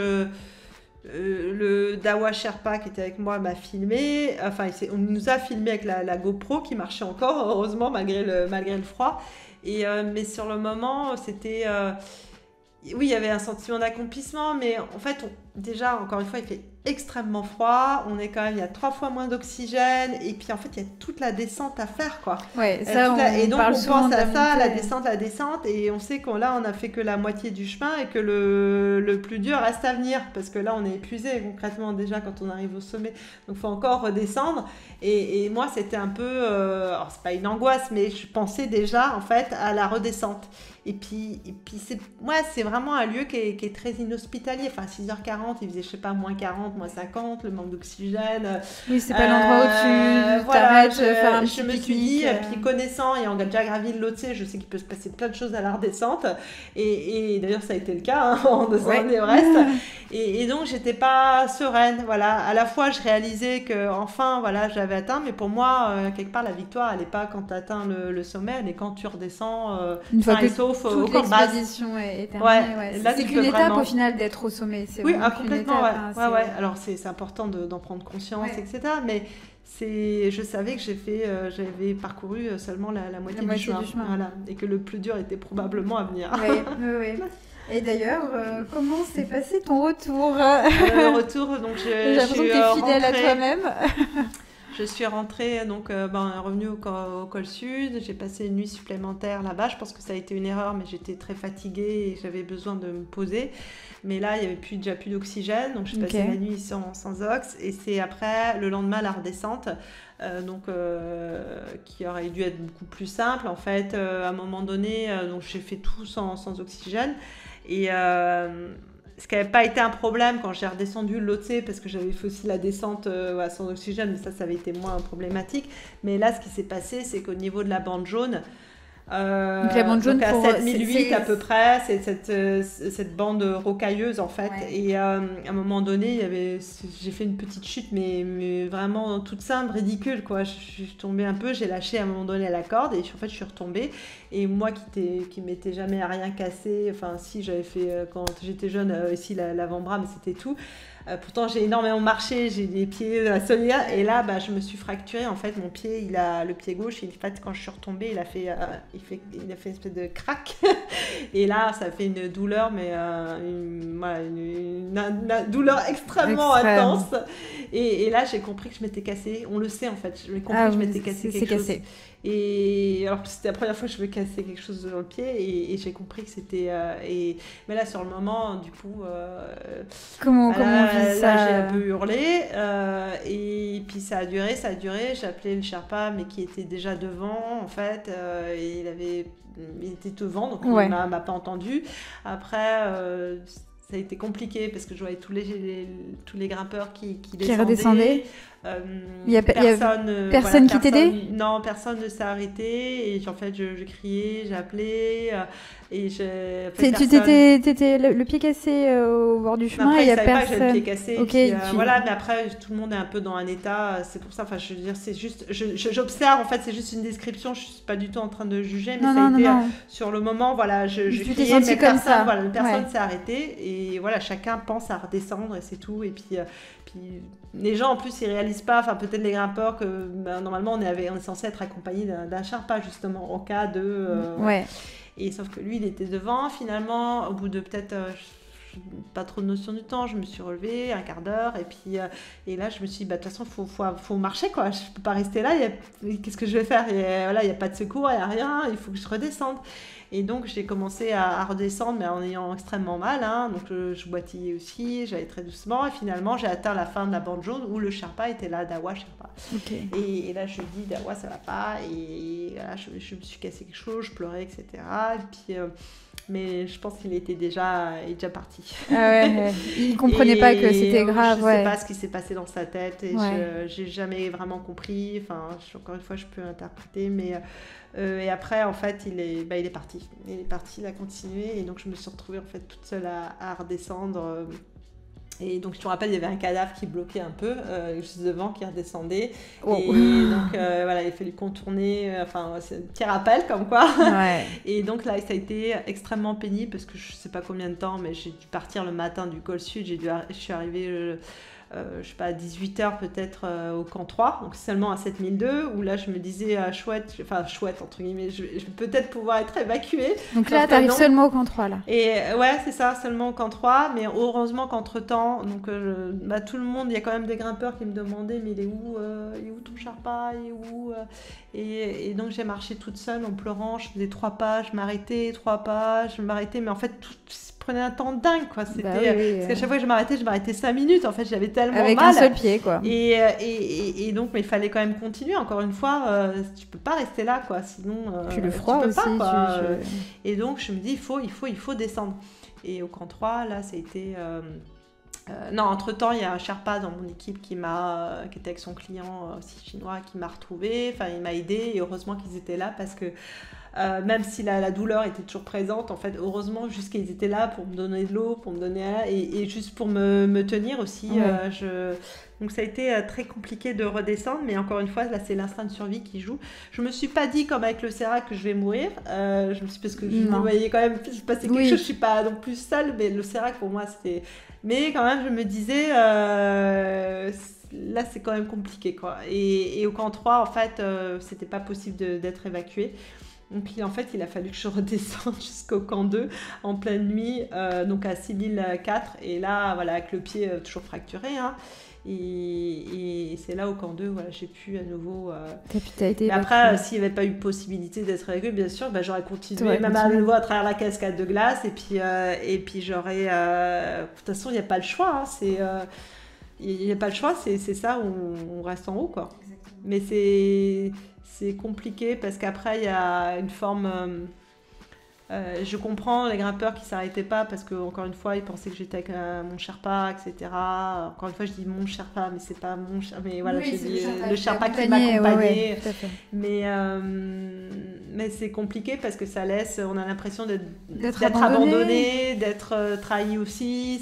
le Dawa Sherpa qui était avec moi m'a filmé. Enfin, on nous a filmé avec la GoPro qui marchait encore, heureusement, malgré le froid. Mais sur le moment, c'était... oui, il y avait un sentiment d'accomplissement, mais en fait, déjà, encore une fois, il fait extrêmement froid. On est quand même, il y a 3 fois moins d'oxygène. Et puis, en fait, il y a toute la descente à faire, quoi. Ouais, ça, et donc, on pense à ça, la montée. descente. Et on sait qu'on là, on a fait que la moitié du chemin et que le plus dur reste à venir. Parce que là, on est épuisé concrètement déjà quand on arrive au sommet. Donc, il faut encore redescendre. Et moi, c'était un peu... alors, c'est pas une angoisse, mais je pensais déjà, en fait, à la redescente. Et puis c'est vraiment un lieu qui est très inhospitalier. Enfin, 6h40, il faisait, je sais pas, moins 40, moins 50, le manque d'oxygène. Oui, c'est pas l'endroit où tu t'arrêtes, faire un petit je me suis dit, puis connaissant, et en déjà gravi le Lhotse, je sais qu'il peut se passer plein de choses à la redescente. Et d'ailleurs, ça a été le cas en descendant l'Everest. Et donc, j'étais pas sereine. Voilà. À la fois, je réalisais que enfin, voilà, j'avais atteint. Mais pour moi, quelque part, la victoire, elle n'est pas quand tu atteins le sommet, elle est quand tu redescends une fois que sauf toute l'expédition est terminée. Ouais. Là, c'est qu'une étape au final d'être au sommet. C'est complètement. Étape, hein, Alors, c'est important d'en prendre conscience, etc. Mais je savais que j'avais parcouru seulement la moitié du chemin. Voilà. Et que le plus dur était probablement à venir. Oui. Et d'ailleurs, comment s'est passé ton retour? Le retour, donc j'ai l'impression que tu es fidèle à toi-même. Je suis rentrée, donc revenue au col sud. J'ai passé une nuit supplémentaire là-bas. Je pense que ça a été une erreur, mais j'étais très fatiguée et j'avais besoin de me poser. Mais là, il n'y avait déjà plus d'oxygène, donc je passais la nuit sans ox. Et c'est après, le lendemain, la redescente, qui aurait dû être beaucoup plus simple. En fait, à un moment donné, donc j'ai fait tout sans oxygène. Et... ce qui n'avait pas été un problème quand j'ai redescendu le Lhotse parce que j'avais fait aussi la descente sans oxygène, mais ça avait été moins problématique. Mais là, ce qui s'est passé, c'est qu'au niveau de la bande jaune, donc la bande jaune à 7008 à peu près, c'est cette bande rocailleuse en fait. Ouais. Et à un moment donné, j'ai fait une petite chute, mais vraiment toute simple, ridicule quoi. Je suis tombée un peu, j'ai lâché à un moment donné la corde et en fait je suis retombée. Et moi qui m'étais jamais à rien cassé, enfin si j'avais fait quand j'étais jeune ici l'avant-bras, mais c'était tout. Pourtant j'ai énormément marché, j'ai des pieds solides et là je me suis fracturée en fait mon pied, le pied gauche, en fait quand je suis retombée il a fait une espèce de crack et là ça fait une douleur mais une douleur extrêmement intense et là j'ai compris que je m'étais cassée, on le sait en fait, j'ai compris que je m'étais cassé quelque chose. Et alors c'était la première fois que je me cassais quelque chose dans le pied et j'ai compris que c'était mais là sur le moment du coup comment on vit ça, là j'ai un peu hurlé et puis ça a duré, j'ai appelé le Sherpa mais qui était déjà devant en fait et il était devant donc il m'a pas entendu. Après ça a été compliqué parce que je voyais tous les grimpeurs qui redescendaient. Il y a personne qui t'aidait? Non, personne ne s'est arrêté et en fait je criais, j'ai appelé et tu t'étais le pied cassé au bord du chemin. Après, il y a personne. Pas que j'avais le pied cassé. Okay, puis, voilà, mais après tout le monde est un peu dans un état. C'est pour ça. Enfin, je veux dire, c'est juste, j'observe. En fait, c'est juste une description. Je suis pas du tout en train de juger, mais ça a été sur le moment. Voilà, je criais, mais personne s'est arrêté et voilà, chacun pense à redescendre et c'est tout. Et puis les gens en plus ils réalisent pas, enfin peut-être les grimpeurs que normalement on est censé être accompagné d'un Sherpa justement en cas de et sauf que lui il était devant finalement au bout de peut-être pas trop de notion du temps, je me suis relevée un quart d'heure et puis et là je me suis dit de toute façon faut marcher quoi, je peux pas rester là, qu'est-ce que je vais faire, et voilà il y a pas de secours, il y a rien, il faut que je redescende. Et donc, j'ai commencé à redescendre, mais en ayant extrêmement mal. Hein. Donc, je boitillais aussi, j'allais très doucement. Et finalement, j'ai atteint la fin de la bande jaune où le Sherpa était là, Dawa Sherpa. Okay. Et là, je lui dis, Dawa, ça va pas. Et là, je me suis cassé quelque chose, je pleurais, etc. Et puis, mais je pense qu'il était déjà parti. Il comprenait pas que c'était grave. Je sais pas ce qui s'est passé dans sa tête. Et j'ai jamais vraiment compris. Enfin, encore une fois, je peux interpréter, mais... et après, en fait, il est parti. Il est parti, il a continué. Et donc, je me suis retrouvée en fait, toute seule à redescendre. Et donc, je te rappelle, il y avait un cadavre qui bloquait un peu, juste devant, qui redescendait. Oh. Et donc, voilà, il a fallu contourner. Enfin, c'est un petit rappel, comme quoi. Ouais. Et donc, là, ça a été extrêmement pénible parce que je ne sais pas combien de temps, mais j'ai dû partir le matin du col sud. Je suis arrivée... je sais pas, à 18h peut-être au camp 3, donc seulement à 7002, où là je me disais chouette entre guillemets, je vais peut-être pouvoir être évacuée. Donc là tu arrives seulement au camp 3 là. Et ouais, c'est ça, seulement au camp 3, mais heureusement qu'entre-temps, donc tout le monde, il y a quand même des grimpeurs qui me demandaient mais il est où ton Sherpa, il est où et donc j'ai marché toute seule en pleurant, je faisais 3 pas, je m'arrêtais, 3 pas, je m'arrêtais, mais en fait tout prenait un temps dingue, quoi. C'était, parce qu'à chaque fois que je m'arrêtais 5 minutes, en fait, j'avais tellement avec mal. Avec un seul pied, quoi. Et donc, mais il fallait quand même continuer, encore une fois, tu peux pas rester là, quoi, sinon... Puis le froid tu peux aussi. pas, quoi. Et donc, je me dis, il faut descendre. Et au camp 3, là, ça a été... non, entre-temps, il y a un Sherpa dans mon équipe qui était avec son client aussi chinois, qui m'a retrouvée, enfin, il m'a aidée, et heureusement qu'ils étaient là, parce que même si la douleur était toujours présente, en fait, heureusement, juste qu'ils étaient là pour me donner de l'eau, pour me donner et juste pour me tenir aussi. Ouais. Donc ça a été très compliqué de redescendre, mais encore une fois, là, c'est l'instinct de survie qui joue. Je me suis pas dit, comme avec le Serac, que je vais mourir. Parce que je voyais quand même se passer quelque chose, je suis pas non plus seule, mais le Serac, pour moi, c'était... Mais quand même, je me disais... là, c'est quand même compliqué, quoi. Et au camp 3, en fait, c'était pas possible d'être évacuée. Donc, en fait, il a fallu que je redescende jusqu'au camp 2 en pleine nuit, donc à 6004. Et là, voilà, avec le pied toujours fracturé. Hein, et c'est là, au camp 2, voilà, j'ai pu à nouveau... Mais après, s'il n'y avait pas eu possibilité d'être évacuée, bien sûr, j'aurais continué, même à nouveau à travers la cascade de glace. Et puis j'aurais... de toute façon, il n'y a pas le choix. Hein, il n'y a pas le choix, c'est ça, on reste en haut, quoi. Exactement. Mais c'est compliqué parce qu'après, il y a une forme... je comprends les grimpeurs qui ne s'arrêtaient pas parce qu'encore une fois, ils pensaient que j'étais avec mon Sherpa, etc. Encore une fois, je dis mon Sherpa, mais c'est pas mon Sherpa. Mais voilà, j'ai dit le Sherpa qui m'accompagnait. Mais c'est compliqué parce que ça laisse... On a l'impression d'être abandonné, d'être trahi aussi.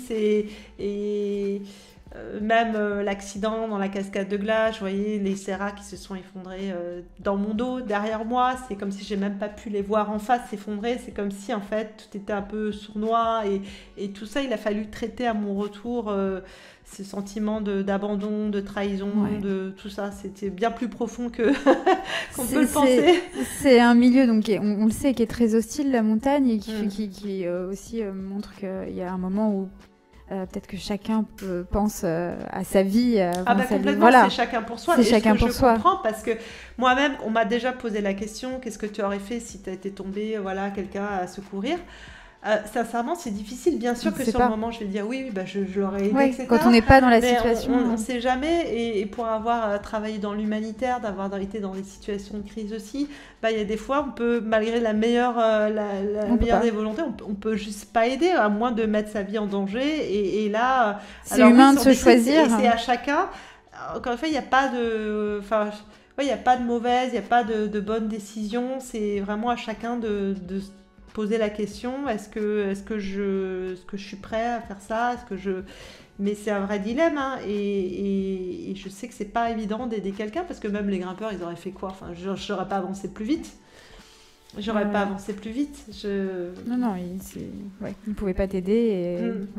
Même l'accident dans la cascade de glace, je voyais les Seracs qui se sont effondrés dans mon dos, derrière moi. C'est comme si j'ai même pas pu les voir en face s'effondrer. C'est comme si en fait tout était un peu sournois et tout ça, il a fallu traiter à mon retour ce sentiment d'abandon, de trahison, de tout ça. C'était bien plus profond qu'on peut le penser. C'est un milieu, donc, on le sait, qui est très hostile, la montagne, et qui aussi montre qu'il y a un moment où peut-être que chacun pense à sa vie. Complètement, voilà. C'est chacun pour soi. C'est chacun pour soi. Je comprends parce que moi-même, on m'a déjà posé la question, qu'est-ce que tu aurais fait si tu étais tombé, voilà, quelqu'un à secourir. Sincèrement, c'est difficile. Bien sûr que sur le moment, je vais dire oui, je l'aurais aidé, etc. Quand on n'est pas dans la situation. On ne sait jamais. Et pour avoir travaillé dans l'humanitaire, d'avoir été dans des situations de crise aussi, il y a des fois, on peut, malgré la meilleure des volontés, on peut juste pas aider, à moins de mettre sa vie en danger. Et là, c'est humain de se choisir. Et c'est à chacun. Encore une fois, il n'y a pas de... il n'y a pas de mauvaise, il n'y a pas de bonne décision. C'est vraiment à chacun de poser la question, est-ce que je suis prêt à faire ça, mais c'est un vrai dilemme, hein, et je sais que c'est pas évident d'aider quelqu'un parce que même les grimpeurs, ils auraient fait quoi, j'aurais pas avancé plus vite. Pas avancé plus vite. Non, ils ne pouvaient pas t'aider.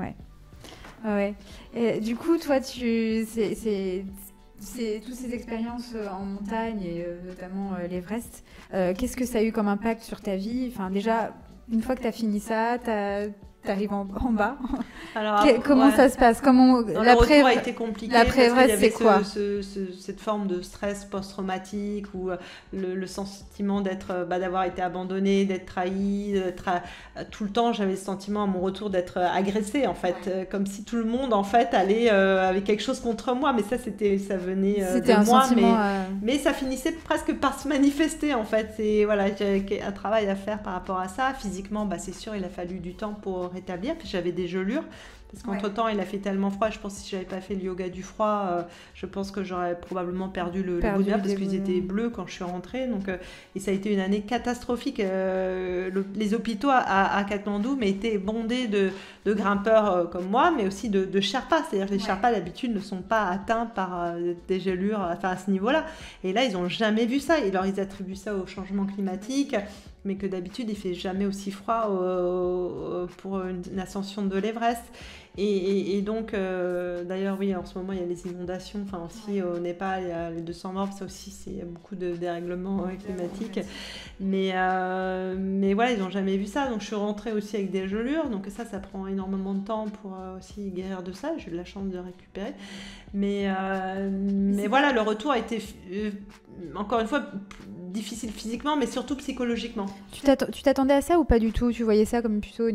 Et du coup, toi, c'est toutes ces expériences en montagne et notamment l'Everest, qu'est-ce que ça a eu comme impact sur ta vie? Enfin, déjà, une fois que tu as fini ça, t'arrives en bas. Alors, comment ça se passe? Le retour a été compliqué. L'après-Everest, c'est quoi? Cette forme de stress post-traumatique ou le sentiment d'avoir été abandonné, d'être trahi, tout le temps, j'avais le sentiment à mon retour d'être agressée en fait, comme si tout le monde en fait allait avec quelque chose contre moi, mais ça venait de moi, mais ça finissait presque par se manifester en fait. Et voilà, j'avais un travail à faire par rapport à ça. Physiquement, c'est sûr, il a fallu du temps pour rétablir, puis j'avais des gelures parce qu'entre-temps il a fait tellement froid, je pense que si j'avais pas fait le yoga du froid, je pense que j'aurais probablement perdu le bout de parce qu'ils étaient bleus quand je suis rentrée, donc, et ça a été une année catastrophique. Les hôpitaux à Katmandou étaient bondés de grimpeurs comme moi, mais aussi de Sherpas, c'est-à-dire que les Sherpas d'habitude ne sont pas atteints par des gelures à ce niveau-là, et là ils n'ont jamais vu ça, ils attribuent ça au changement climatique, mais que d'habitude il fait jamais aussi froid pour une ascension de l'Everest. Et donc, d'ailleurs, oui, en ce moment, il y a les inondations. Enfin, aussi, au Népal, il y a les 200 morts. Ça aussi, il y a beaucoup de dérèglements climatiques. Mais voilà, ils n'ont jamais vu ça. Donc, je suis rentrée aussi avec des gelures. Donc, ça prend énormément de temps pour aussi guérir de ça. J'ai eu de la chance de récupérer. Mais voilà, le retour a été, encore une fois, difficile physiquement, mais surtout psychologiquement. Tu t'attendais à ça ou pas du tout? Tu voyais ça comme plutôt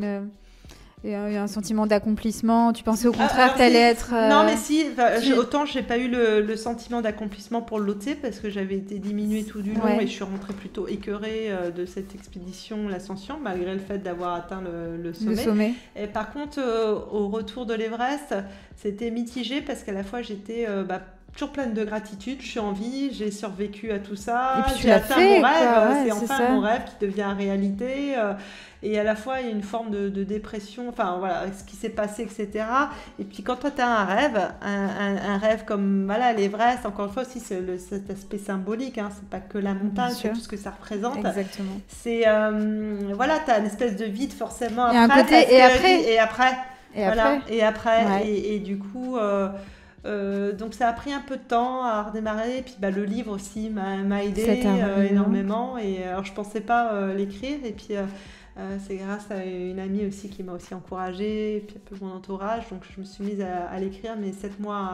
un sentiment d'accomplissement? Tu pensais au contraire que t'allais être... Non, mais si, autant j'ai pas eu le sentiment d'accomplissement pour le Lhotse parce que j'avais été diminuée tout du long et je suis rentrée plutôt écœurée de cette expédition, l'ascension, malgré le fait d'avoir atteint le sommet. Et par contre, au retour de l'Everest, c'était mitigé parce qu'à la fois j'étais... toujours pleine de gratitude, je suis en vie, j'ai survécu à tout ça, j'ai atteint mon rêve, c'est enfin mon rêve qui devient réalité, et à la fois il y a une forme de dépression, enfin voilà, ce qui s'est passé, etc. Et puis quand toi tu as un rêve comme voilà, l'Everest, encore une fois aussi c'est cet aspect symbolique, hein, c'est pas que la montagne, c'est tout ce que ça représente. Exactement. C'est, voilà, tu as une espèce de vide forcément, il y a un côté et après. Ouais. Et du coup... donc ça a pris un peu de temps à redémarrer, et puis le livre aussi m'a aidé énormément, et alors je pensais pas l'écrire, et puis c'est grâce à une amie aussi qui m'a aussi encouragée, et puis un peu mon entourage, donc je me suis mise à l'écrire, mais 7 mois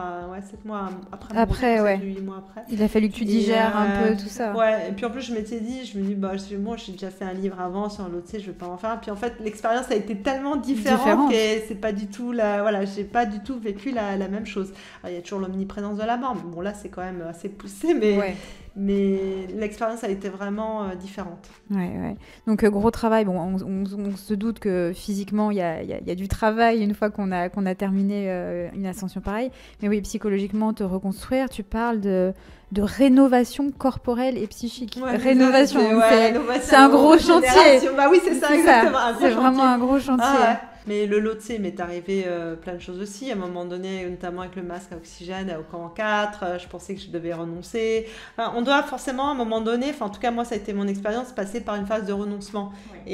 après, 8 mois après. Il a fallu que tu digères un peu tout ça. Ouais, et puis en plus je me dis, moi j'ai déjà fait un livre avant sur l'autre, je vais pas en faire, puis en fait l'expérience a été tellement différente que c'est pas du tout j'ai pas du tout vécu la même chose. Alors, il y a toujours l'omniprésence de la mort, mais bon là c'est quand même assez poussé, mais l'expérience a été vraiment différente. Ouais. Donc gros travail. Bon, on se doute que physiquement il y a du travail une fois qu'on a terminé une ascension pareille. Mais oui, psychologiquement te reconstruire. Tu parles de rénovation corporelle et psychique. Rénovation, c'est un gros chantier. Bah oui, c'est ça exactement. C'est vraiment un gros chantier. Mais le Lhotse m'est arrivé plein de choses aussi. À un moment donné, notamment avec le masque à oxygène au camp 4, je pensais que je devais renoncer. Enfin, on doit forcément, à un moment donné, en tout cas moi ça a été mon expérience, passer par une phase de renoncement.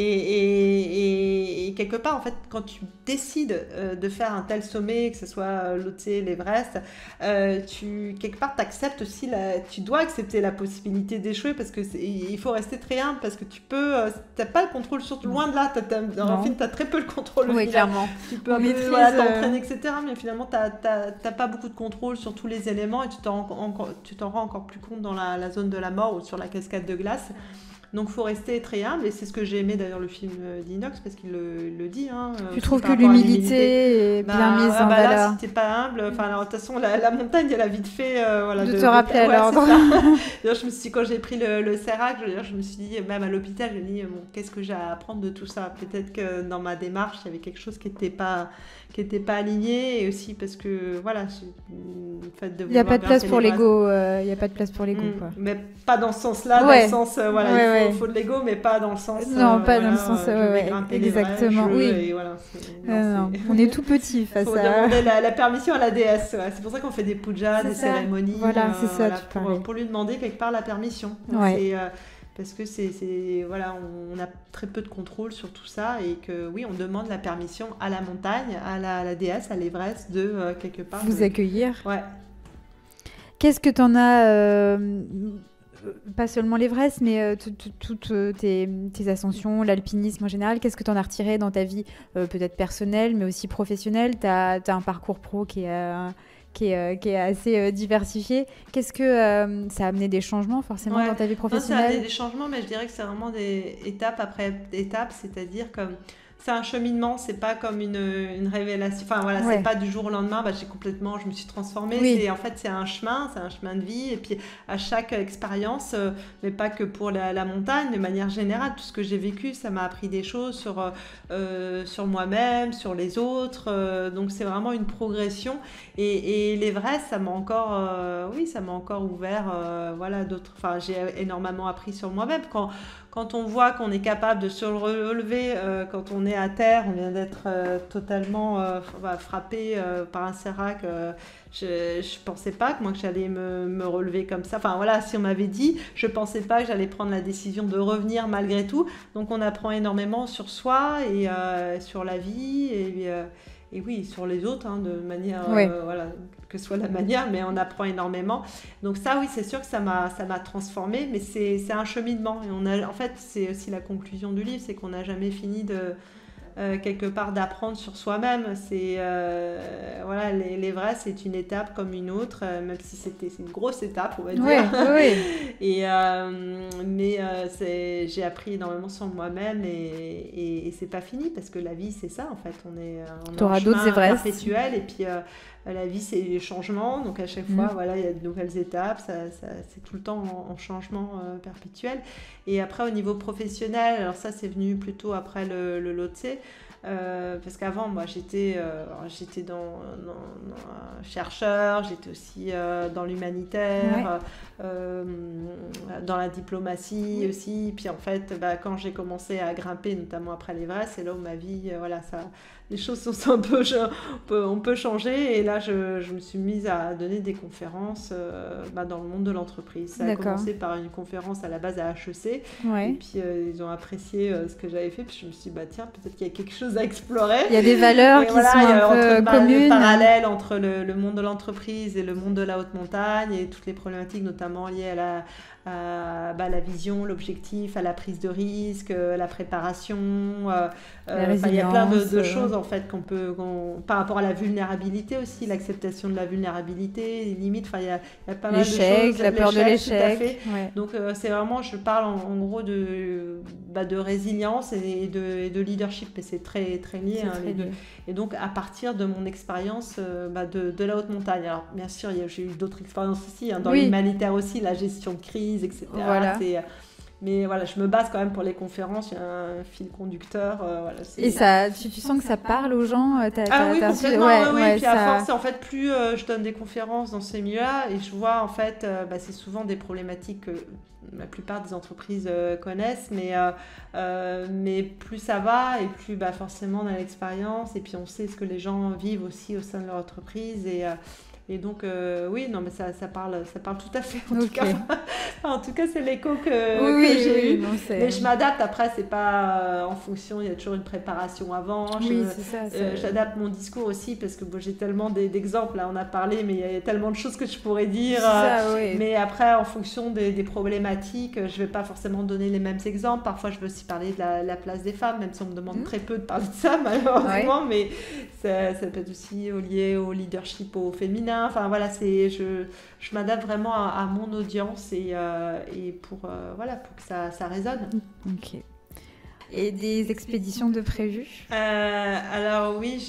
Et quelque part, en fait, quand tu décides de faire un tel sommet, que ce soit Lhotse, l'Everest, quelque part t'acceptes aussi, tu dois accepter la possibilité d'échouer, parce que il faut rester très humble, parce que tu peux, t'as pas le contrôle, surtout loin de là, t'as très peu le contrôle. Oui, clairement. Tu peux t'entraîner, etc. Mais finalement, t'as pas beaucoup de contrôle sur tous les éléments, et tu t'en rends encore plus compte dans la zone de la mort ou sur la cascade de glace. Donc il faut rester très humble, et c'est ce que j'ai aimé d'ailleurs le film d'Inox, parce qu'il le dit. Tu trouves que l'humilité est bien mise en valeur. Là, si t'es pas humble, alors de toute façon la montagne elle a vite fait de te rappeler à l'ordre. Je me suis dit, quand j'ai pris le Sérac, je me suis dit, même à l'hôpital, je me dis qu'est-ce que j'ai à apprendre de tout ça. Peut-être que dans ma démarche il y avait quelque chose qui n'était pas aligné, et aussi parce que voilà, il n'y a pas de place pour l'ego. Il n'y a pas de place pour l'ego, quoi. Mais pas dans ce sens-là, dans le sens il faut de l'ego, mais pas dans le sens dans le sens exactement, oui. Et voilà, on est tout petit face à... Il faut demander la permission à la déesse. C'est pour ça qu'on fait des pujas, des cérémonies. Voilà, c'est ça, pour lui demander quelque part la permission. Parce que voilà, on a très peu de contrôle sur tout ça, et que oui, on demande la permission à la montagne, à la déesse, à l'Everest, de quelque part vous accueillir. Ouais. Qu'est-ce que t'en as pas seulement l'Everest, mais toutes tes ascensions, l'alpinisme en général, qu'est-ce que tu en as retiré dans ta vie, peut-être personnelle, mais aussi professionnelle? Tu as un parcours pro qui est assez diversifié. Qu'est-ce que ça a amené des changements forcément dans ta vie professionnelle? Ça a amené des changements, mais je dirais que c'est vraiment des étapes après étapes, c'est-à-dire comme... C'est un cheminement, c'est pas comme une révélation. Enfin voilà, c'est pas du jour au lendemain, je me suis transformée. Oui. En fait, c'est un chemin de vie. Et puis à chaque expérience, mais pas que pour la montagne, de manière générale, tout ce que j'ai vécu, ça m'a appris des choses sur moi-même, sur les autres. Donc c'est vraiment une progression. Et l'Everest, ça m'a encore ouvert, d'autres. Enfin, j'ai énormément appris sur moi-même. Quand on voit qu'on est capable de se relever, quand on est à terre, on vient d'être totalement frappé par un sérac. Je pensais pas que j'allais me relever comme ça. Enfin voilà, si on m'avait dit, je pensais pas que j'allais prendre la décision de revenir malgré tout. Donc on apprend énormément sur soi et sur la vie. oui, sur les autres, hein, de manière, Ouais. voilà, que soit la manière, mais on apprend énormément. Donc ça, oui, c'est sûr que ça m'a transformée, mais c'est un cheminement. Et en fait, c'est aussi la conclusion du livre, c'est qu'on n'a jamais fini quelque part d'apprendre sur soi-même. C'est voilà, l'Everest, c'est une étape comme une autre, même si c'est une grosse étape, on va dire. Ouais. Et j'ai appris énormément sur moi-même et c'est pas fini parce que la vie c'est ça en fait. On est en chemin perpétuel et puis la vie c'est les changements, donc à chaque fois voilà, il y a de nouvelles étapes, c'est tout le temps en changement perpétuel. Et après au niveau professionnel, alors ça c'est venu plutôt après le Lhotse. Parce qu'avant moi j'étais dans chercheur, j'étais aussi dans l'humanitaire, dans la diplomatie aussi, puis en fait quand j'ai commencé à grimper notamment après l'Everest, c'est là où ma vie voilà, ça, les choses sont un peu on peut changer et là je me suis mise à donner des conférences dans le monde de l'entreprise. Ça a commencé par une conférence à la base à HEC et puis ils ont apprécié ce que j'avais fait, puis je me suis dit tiens, peut-être qu'il y a quelque chose à explorer. Il y a des valeurs qui sont un peu communes. Des parallèles entre le monde de l'entreprise et le monde de la haute montagne et toutes les problématiques notamment liées à la vision, l'objectif, à la prise de risque, la préparation. Il y a plein de choses en fait par rapport à la vulnérabilité aussi, l'acceptation de la vulnérabilité, les limites. Il y a pas mal de choses. La peur de l'échec. Donc c'est vraiment, je parle en gros de résilience et de leadership, mais c'est très très lié. Les deux. Et donc à partir de mon expérience de la haute montagne. Alors bien sûr, j'ai eu d'autres expériences aussi, dans l'humanitaire aussi, la gestion de crise, etc. Voilà. Mais voilà, je me base quand même pour les conférences, il y a un fil conducteur. Et ça, tu sens que ça parle aux gens oui, complètement. Oui. Puis à force, en fait, plus je donne des conférences dans ces milieux-là, et je vois, en fait, c'est souvent des problématiques que la plupart des entreprises connaissent, mais plus ça va, et plus forcément on a l'expérience, et puis on sait ce que les gens vivent aussi au sein de leur entreprise, et donc, oui, non, mais ça parle tout à fait, en tout cas, c'est l'écho que j'ai eu. Non, mais je m'adapte, après, c'est pas en fonction, il y a toujours une préparation avant. J'adapte mon discours aussi, parce que j'ai tellement d'exemples, là, on a parlé, mais il y a tellement de choses que je pourrais dire. Mais après, en fonction des problématiques, je vais pas forcément donner les mêmes exemples. Parfois, je veux aussi parler de la place des femmes, même si on me demande très peu de parler de ça, malheureusement, mais ça peut être aussi lié au leadership au féminin. Enfin voilà, je m'adapte vraiment à mon audience et pour que ça résonne. Ok. Et des expéditions de prévues? Alors oui,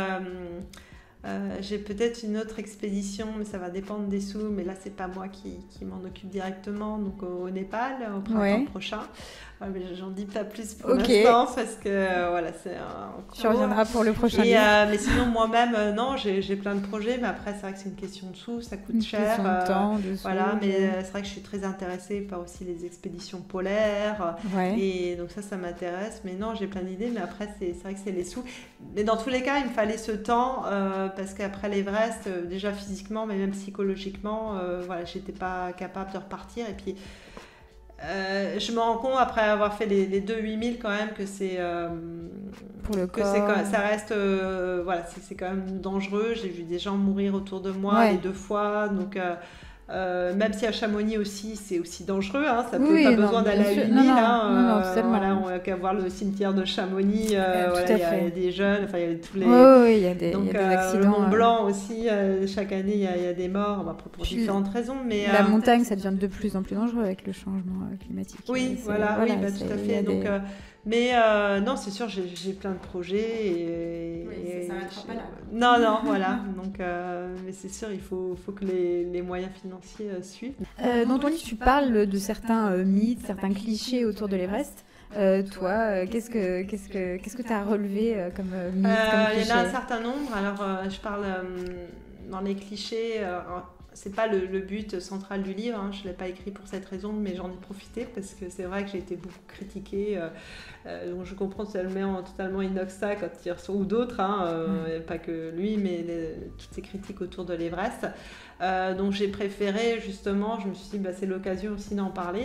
j'ai peut-être une autre expédition, mais ça va dépendre des sous. Mais là, c'est pas moi qui m'en occupe directement. Donc au Népal, au printemps prochain. Mais j'en dis pas plus pour l'instant parce que voilà, c'est tu reviendras pour le prochain. Mais sinon moi-même, non, j'ai plein de projets, mais après c'est vrai que c'est une question de sous, ça coûte cher. De temps, de sous, voilà, mais c'est vrai que je suis très intéressée par aussi les expéditions polaires. Et donc ça m'intéresse. Mais non, j'ai plein d'idées, mais après c'est vrai que c'est les sous. Mais dans tous les cas, il me fallait ce temps parce qu'après l'Everest, déjà physiquement, mais même psychologiquement, voilà, j'étais pas capable de repartir. Et puis je me rends compte après avoir fait les 2 8000 quand même que c'est pour le corps. Ça reste voilà, c'est quand même dangereux. J'ai vu des gens mourir autour de moi les 2 fois, donc même si à Chamonix aussi c'est aussi dangereux, hein, ça peut pas besoin d'aller à 8000, voilà, on va qu'à voir le cimetière de Chamonix, il y a des jeunes, enfin il y a tous les il y a des accidents. Le Mont Blanc aussi, chaque année il y a des morts, pour différentes raisons, mais la montagne ça devient de plus en plus dangereux avec le changement climatique. Tout à fait. Donc mais non, c'est sûr, j'ai plein de projets et ça s'arrêtera pas là. Non, voilà. Donc, mais c'est sûr, il faut que les moyens financiers suivent. Dans ton livre, tu parles de certains mythes, certains clichés autour de l'Everest. Toi, qu'est-ce que tu as relevé comme mythe, comme cliché? Il y en a un certain nombre. Alors, je parle dans les clichés. C'est pas le but central du livre, hein. Je ne l'ai pas écrit pour cette raison, mais j'en ai profité parce que c'est vrai que j'ai été beaucoup critiquée. Donc je comprends totalement Inoxa quand il reçoit, ou d'autres, pas que lui, mais toutes ces critiques autour de l'Everest. Donc j'ai préféré, justement, je me suis dit, c'est l'occasion aussi d'en parler.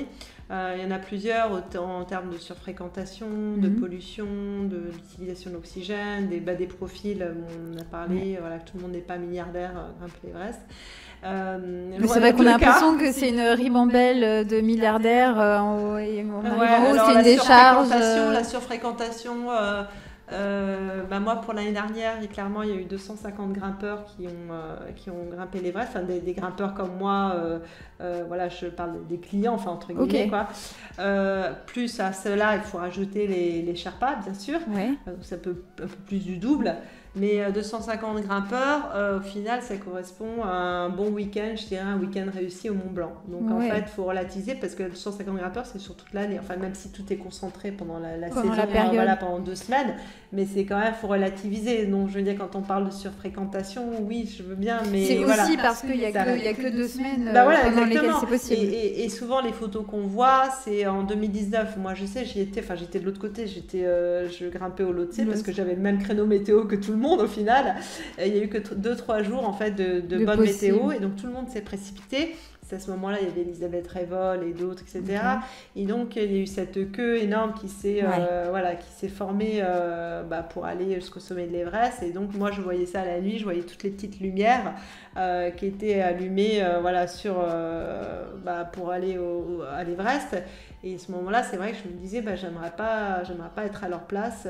Il y en a plusieurs en termes de surfréquentation, de pollution, de l'utilisation de l'oxygène, des profils, on a parlé, voilà, que tout le monde n'est pas milliardaire grimpe l'Everest. C'est vrai qu'on a l'impression que c'est une ribambelle de milliardaires en haut, et on arrive en haut, c'est une décharge. La surfréquentation, moi pour l'année dernière, clairement il y a eu 250 grimpeurs qui ont grimpé l'Everest, enfin des grimpeurs comme moi, voilà, je parle des clients, enfin entre guillemets, quoi. Plus à cela, il faut rajouter les Sherpas, bien sûr, ça peut un peu plus du double. Mais 250 grimpeurs, au final, ça correspond à un bon week-end, je dirais un week-end réussi au Mont Blanc. Donc en fait, il faut relativiser parce que 250 grimpeurs, c'est sur toute l'année. Enfin, même si tout est concentré pendant la saison, voilà, pendant 2 semaines, mais c'est quand même, il faut relativiser. Donc je veux dire, quand on parle de surfréquentation, oui, je veux bien, mais c'est voilà, aussi parce qu'il n'y a que 2 semaines voilà, pendant lesquelles c'est possible. Et souvent, les photos qu'on voit, c'est en 2019. Moi, je sais, j'étais de l'autre côté, je grimpais au Lhotse parce que j'avais le même créneau météo que tout le monde au final. Il n'y a eu que 2-3 jours en fait de bonne météo et donc tout le monde s'est précipité. C'est à ce moment-là, il y avait Elisabeth Révol et d'autres, etc. Et donc, il y a eu cette queue énorme qui s'est formée pour aller jusqu'au sommet de l'Everest. Et donc, moi, je voyais ça la nuit, je voyais toutes les petites lumières qui étaient allumées pour aller à l'Everest. Et à ce moment-là, c'est vrai que je me disais, j'aimerais pas être à leur place,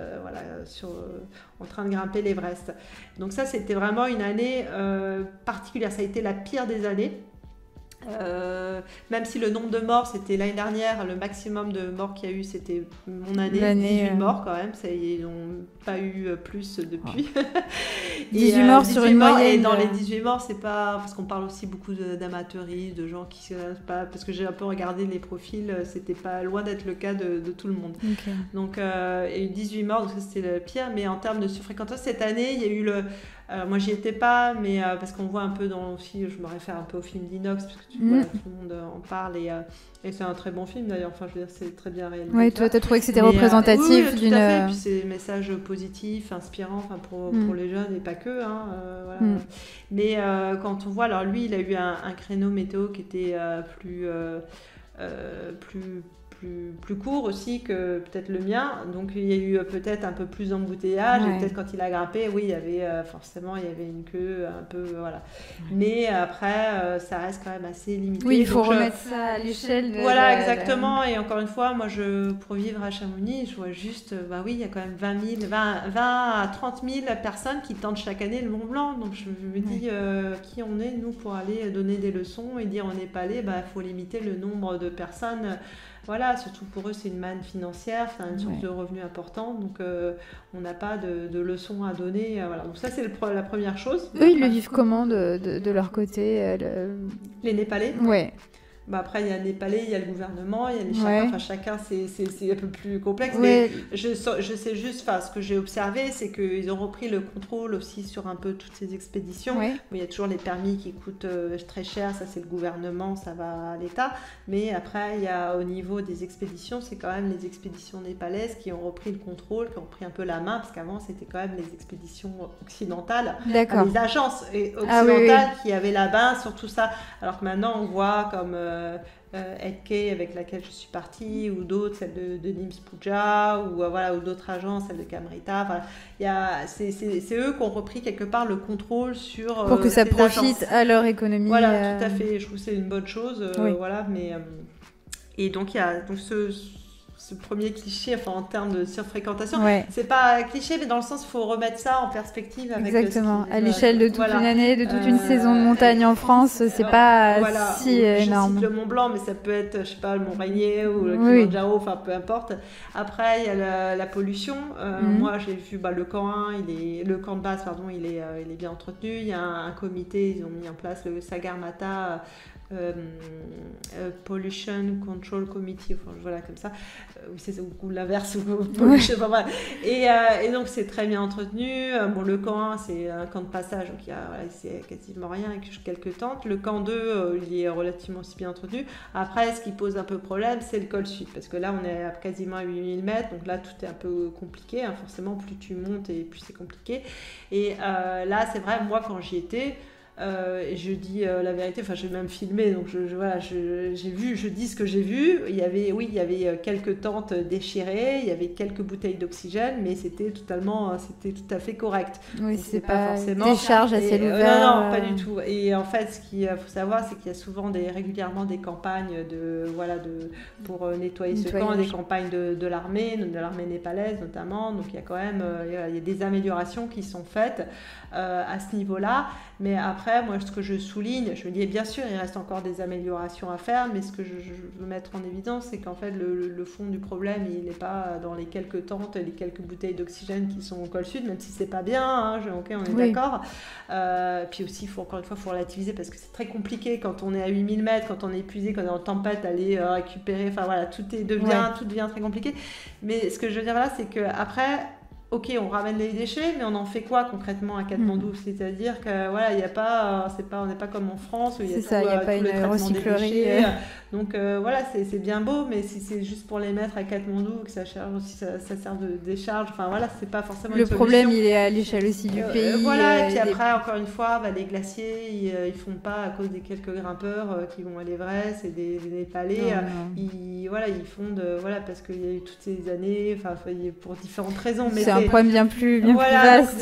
en train de grimper l'Everest. Donc ça, c'était vraiment une année particulière. Ça a été la pire des années. Même si le nombre de morts, c'était l'année dernière, le maximum de morts qu'il y a eu, c'était mon année, 18 morts quand même, ils n'ont pas eu plus depuis. 18 morts sur une moyenne. Et dans les 18 morts, c'est pas, parce qu'on parle aussi beaucoup d'amateurisme, de gens qui pas, parce que j'ai un peu regardé les profils, c'était pas loin d'être le cas de tout le monde. Donc il y a eu 18 morts, donc ça c'était le pire, mais en termes de surfréquentation, cette année, il y a eu moi j'y étais pas, mais parce qu'on voit un peu aussi, je me réfère un peu au film d'Inox, parce que tout le monde en parle, et c'est un très bon film d'ailleurs, enfin je veux dire, c'est très bien réalisé. Oui, toi tu as trouvé que c'était représentatif d'une... tout à fait, et puis c'est des messages positifs, inspirants, pour les jeunes et pas que, voilà. Mais quand on voit, alors lui il a eu un créneau météo qui était plus court aussi que peut-être le mien, donc il y a eu peut-être un peu plus d'embouteillage, et peut-être quand il a grimpé, oui, il y avait forcément une queue un peu, voilà. Mais après, ça reste quand même assez limité. Oui, il faut remettre ça à l'échelle. Voilà, exactement. Et encore une fois, moi, pour vivre à Chamonix, je vois juste, il y a quand même 20 à 30 000 personnes qui tentent chaque année le Mont Blanc. Donc je me dis, qui on est, nous, pour aller donner des leçons et dire on n'est pas allé, il faut limiter le nombre de personnes. Voilà, surtout pour eux, c'est une manne financière, c'est une source de revenus importante, donc on n'a pas de leçons à donner. Voilà. Donc ça, c'est la première chose. Eux, ils le vivent comment de leur côté Les Népalais ? Ouais. Après, il y a les Népalais, il y a le gouvernement, il y a les Sherpas, enfin chacun, c'est un peu plus complexe. Mais je sais juste, ce que j'ai observé, c'est qu'ils ont repris le contrôle aussi sur un peu toutes ces expéditions. Il y a toujours les permis qui coûtent très cher, ça c'est le gouvernement, ça va à l'État. Mais après, il y a au niveau des expéditions, c'est quand même les expéditions népalaises qui ont repris le contrôle, qui ont pris un peu la main, parce qu'avant c'était quand même les expéditions occidentales, les agences occidentales qui avaient la main sur tout ça. Alors que maintenant, on voit comme Edkey avec laquelle je suis partie, ou d'autres, celle de Nims Pooja, ou d'autres agences, celle de Camrita. C'est eux qui ont repris quelque part le contrôle sur pour que ça profite à leur économie. Voilà, tout à fait. Je trouve que c'est une bonne chose. Voilà, mais et donc il y a ce premier cliché, en termes de surfréquentation. C'est pas un cliché, mais dans le sens, il faut remettre ça en perspective avec à l'échelle de toute une année, de toute une saison de montagne en France, c'est pas si énorme. Je cite le Mont Blanc, mais ça peut être, je sais pas, le Mont Rainier ou le Kilimanjaro, peu importe. Après, il y a la pollution. Moi, j'ai vu le camp 1, le camp de base, pardon, il est bien entretenu. Il y a un comité, ils ont mis en place le Sagarmatha Pollution Control Committee, voilà, comme ça, ou l'inverse, pollution, et donc c'est très bien entretenu. Le camp 1, c'est un camp de passage, donc c'est quasiment rien avec quelques tentes. Le camp 2, il est relativement aussi bien entretenu. Après, ce qui pose un peu problème, c'est le col sud, parce que là on est quasiment à 8000 mètres, donc là tout est un peu compliqué, forcément plus tu montes et plus c'est compliqué. Et là c'est vrai, moi quand j'y étais, Et je dis la vérité, enfin j'ai même filmé, donc voilà, j'ai vu, je dis ce que j'ai vu. Il y avait quelques tentes déchirées, il y avait quelques bouteilles d'oxygène, mais c'était tout à fait correct. Oui, donc, c'est pas forcément des charges à ciel ouvert. Non, pas du tout. Et en fait, ce qu'il faut savoir, c'est qu'il y a souvent régulièrement des campagnes pour nettoyer ce camp, des campagnes de l'armée népalaise notamment. Donc il y a quand même il y a des améliorations qui sont faites à ce niveau-là. Mais après, moi, ce que je souligne, je me dis, bien sûr, il reste encore des améliorations à faire, mais ce que je veux mettre en évidence, c'est qu'en fait, le fond du problème, il n'est pas dans les quelques tentes, les quelques bouteilles d'oxygène qui sont au col sud, même si c'est pas bien, hein, ok, on est d'accord. Puis aussi, encore une fois, il faut relativiser parce que c'est très compliqué quand on est à 8000 mètres, quand on est épuisé, quand on est en tempête, aller récupérer, enfin voilà, tout devient très compliqué. Mais ce que je veux dire là, c'est qu'après, ok, on ramène les déchets, mais on en fait quoi concrètement à Katmandou? C'est-à-dire que voilà, il y a pas, on n'est pas comme en France où il y a pas une recyclerie. Donc voilà, c'est bien beau, mais si c'est juste pour les mettre à Katmandou, que ça sert de décharge, enfin voilà, c'est pas forcément le problème, il est à l'échelle aussi du pays. Voilà, et puis après, encore une fois, les glaciers, ils font pas à cause des quelques grimpeurs qui vont à l'Everest et des Népalais. Ils fondent, parce qu'il y a eu toutes ces années, pour différentes raisons. Mais c'est un problème bien plus vaste.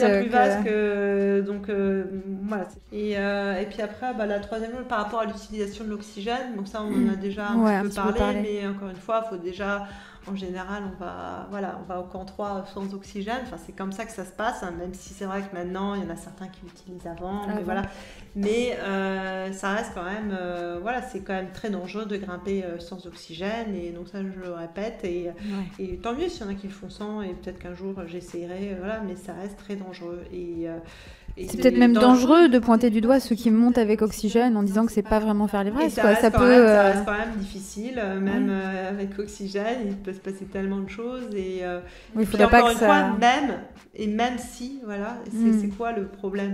Donc voilà. Et puis après, la troisième chose, par rapport à l'utilisation de l'oxygène, donc ça, on en a déjà un petit peu parlé, mais encore une fois, il faut déjà... En général, on va au camp 3 sans oxygène. Enfin, c'est comme ça que ça se passe, hein, même si c'est vrai que maintenant, il y en a certains qui l'utilisent avant. Mais ça reste quand même... c'est quand même très dangereux de grimper sans oxygène. Et donc ça, je le répète. Et tant mieux s'il y en a qui le font sans. Et peut-être qu'un jour, j'essayerai. Mais ça reste très dangereux. Et c'est peut-être même dangereux de pointer du doigt ceux qui montent avec oxygène en disant que c'est pas vraiment faire l'Everest. Ça reste quand même difficile, même avec oxygène, il peut se passer tellement de choses. Et il faudrait pas que ça... même si, c'est quoi le problème,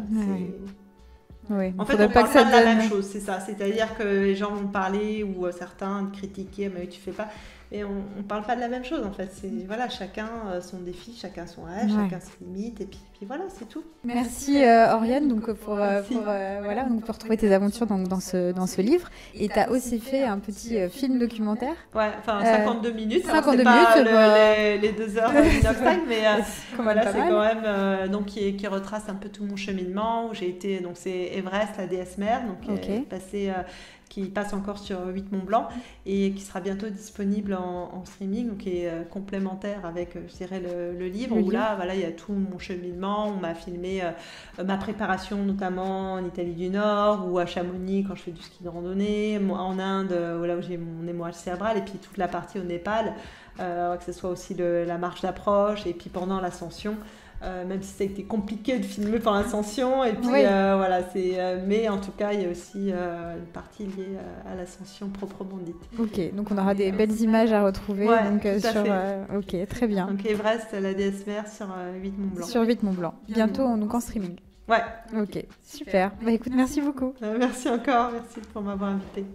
en fait, on parle pas de la même chose, c'est ça. C'est-à-dire que les gens vont parler ou certains critiquer, mais tu fais pas. Et on parle pas de la même chose en fait. C'est chacun son défi, chacun son rêve, chacun ses limites et puis voilà, c'est tout. Merci Oriane donc pour retrouver tes aventures dans ce livre. Et tu as aussi fait un petit film documentaire. 52 minutes. 52 minutes, les 2 heures d'Instagram, mais c'est quand même donc qui retrace un peu tout mon cheminement où j'ai été, donc c'est Everest, la déesse mère, donc qui passe encore sur 8 Mont Blanc et qui sera bientôt disponible en streaming, donc qui est complémentaire avec, je dirais, le livre, où là, il y a tout mon cheminement. On m'a filmé ma préparation, notamment en Italie du Nord ou à Chamonix quand je fais du ski de randonnée, en Inde, là où j'ai mon hémorragie cérébrale, et puis toute la partie au Népal, que ce soit aussi la marche d'approche, et puis pendant l'ascension. Même si ça a été compliqué de filmer pendant l'ascension, et puis mais en tout cas il y a aussi une partie liée à l'ascension proprement dite. Ok, donc on aura des belles images à retrouver. Ok, très bien. Donc Everest, la déesse mère sur 8 Mont Blanc. Sur 8 Mont Blanc. Bientôt donc en streaming. Ouais. Ok, super. Écoute, merci beaucoup. Merci encore, merci pour m'avoir invitée.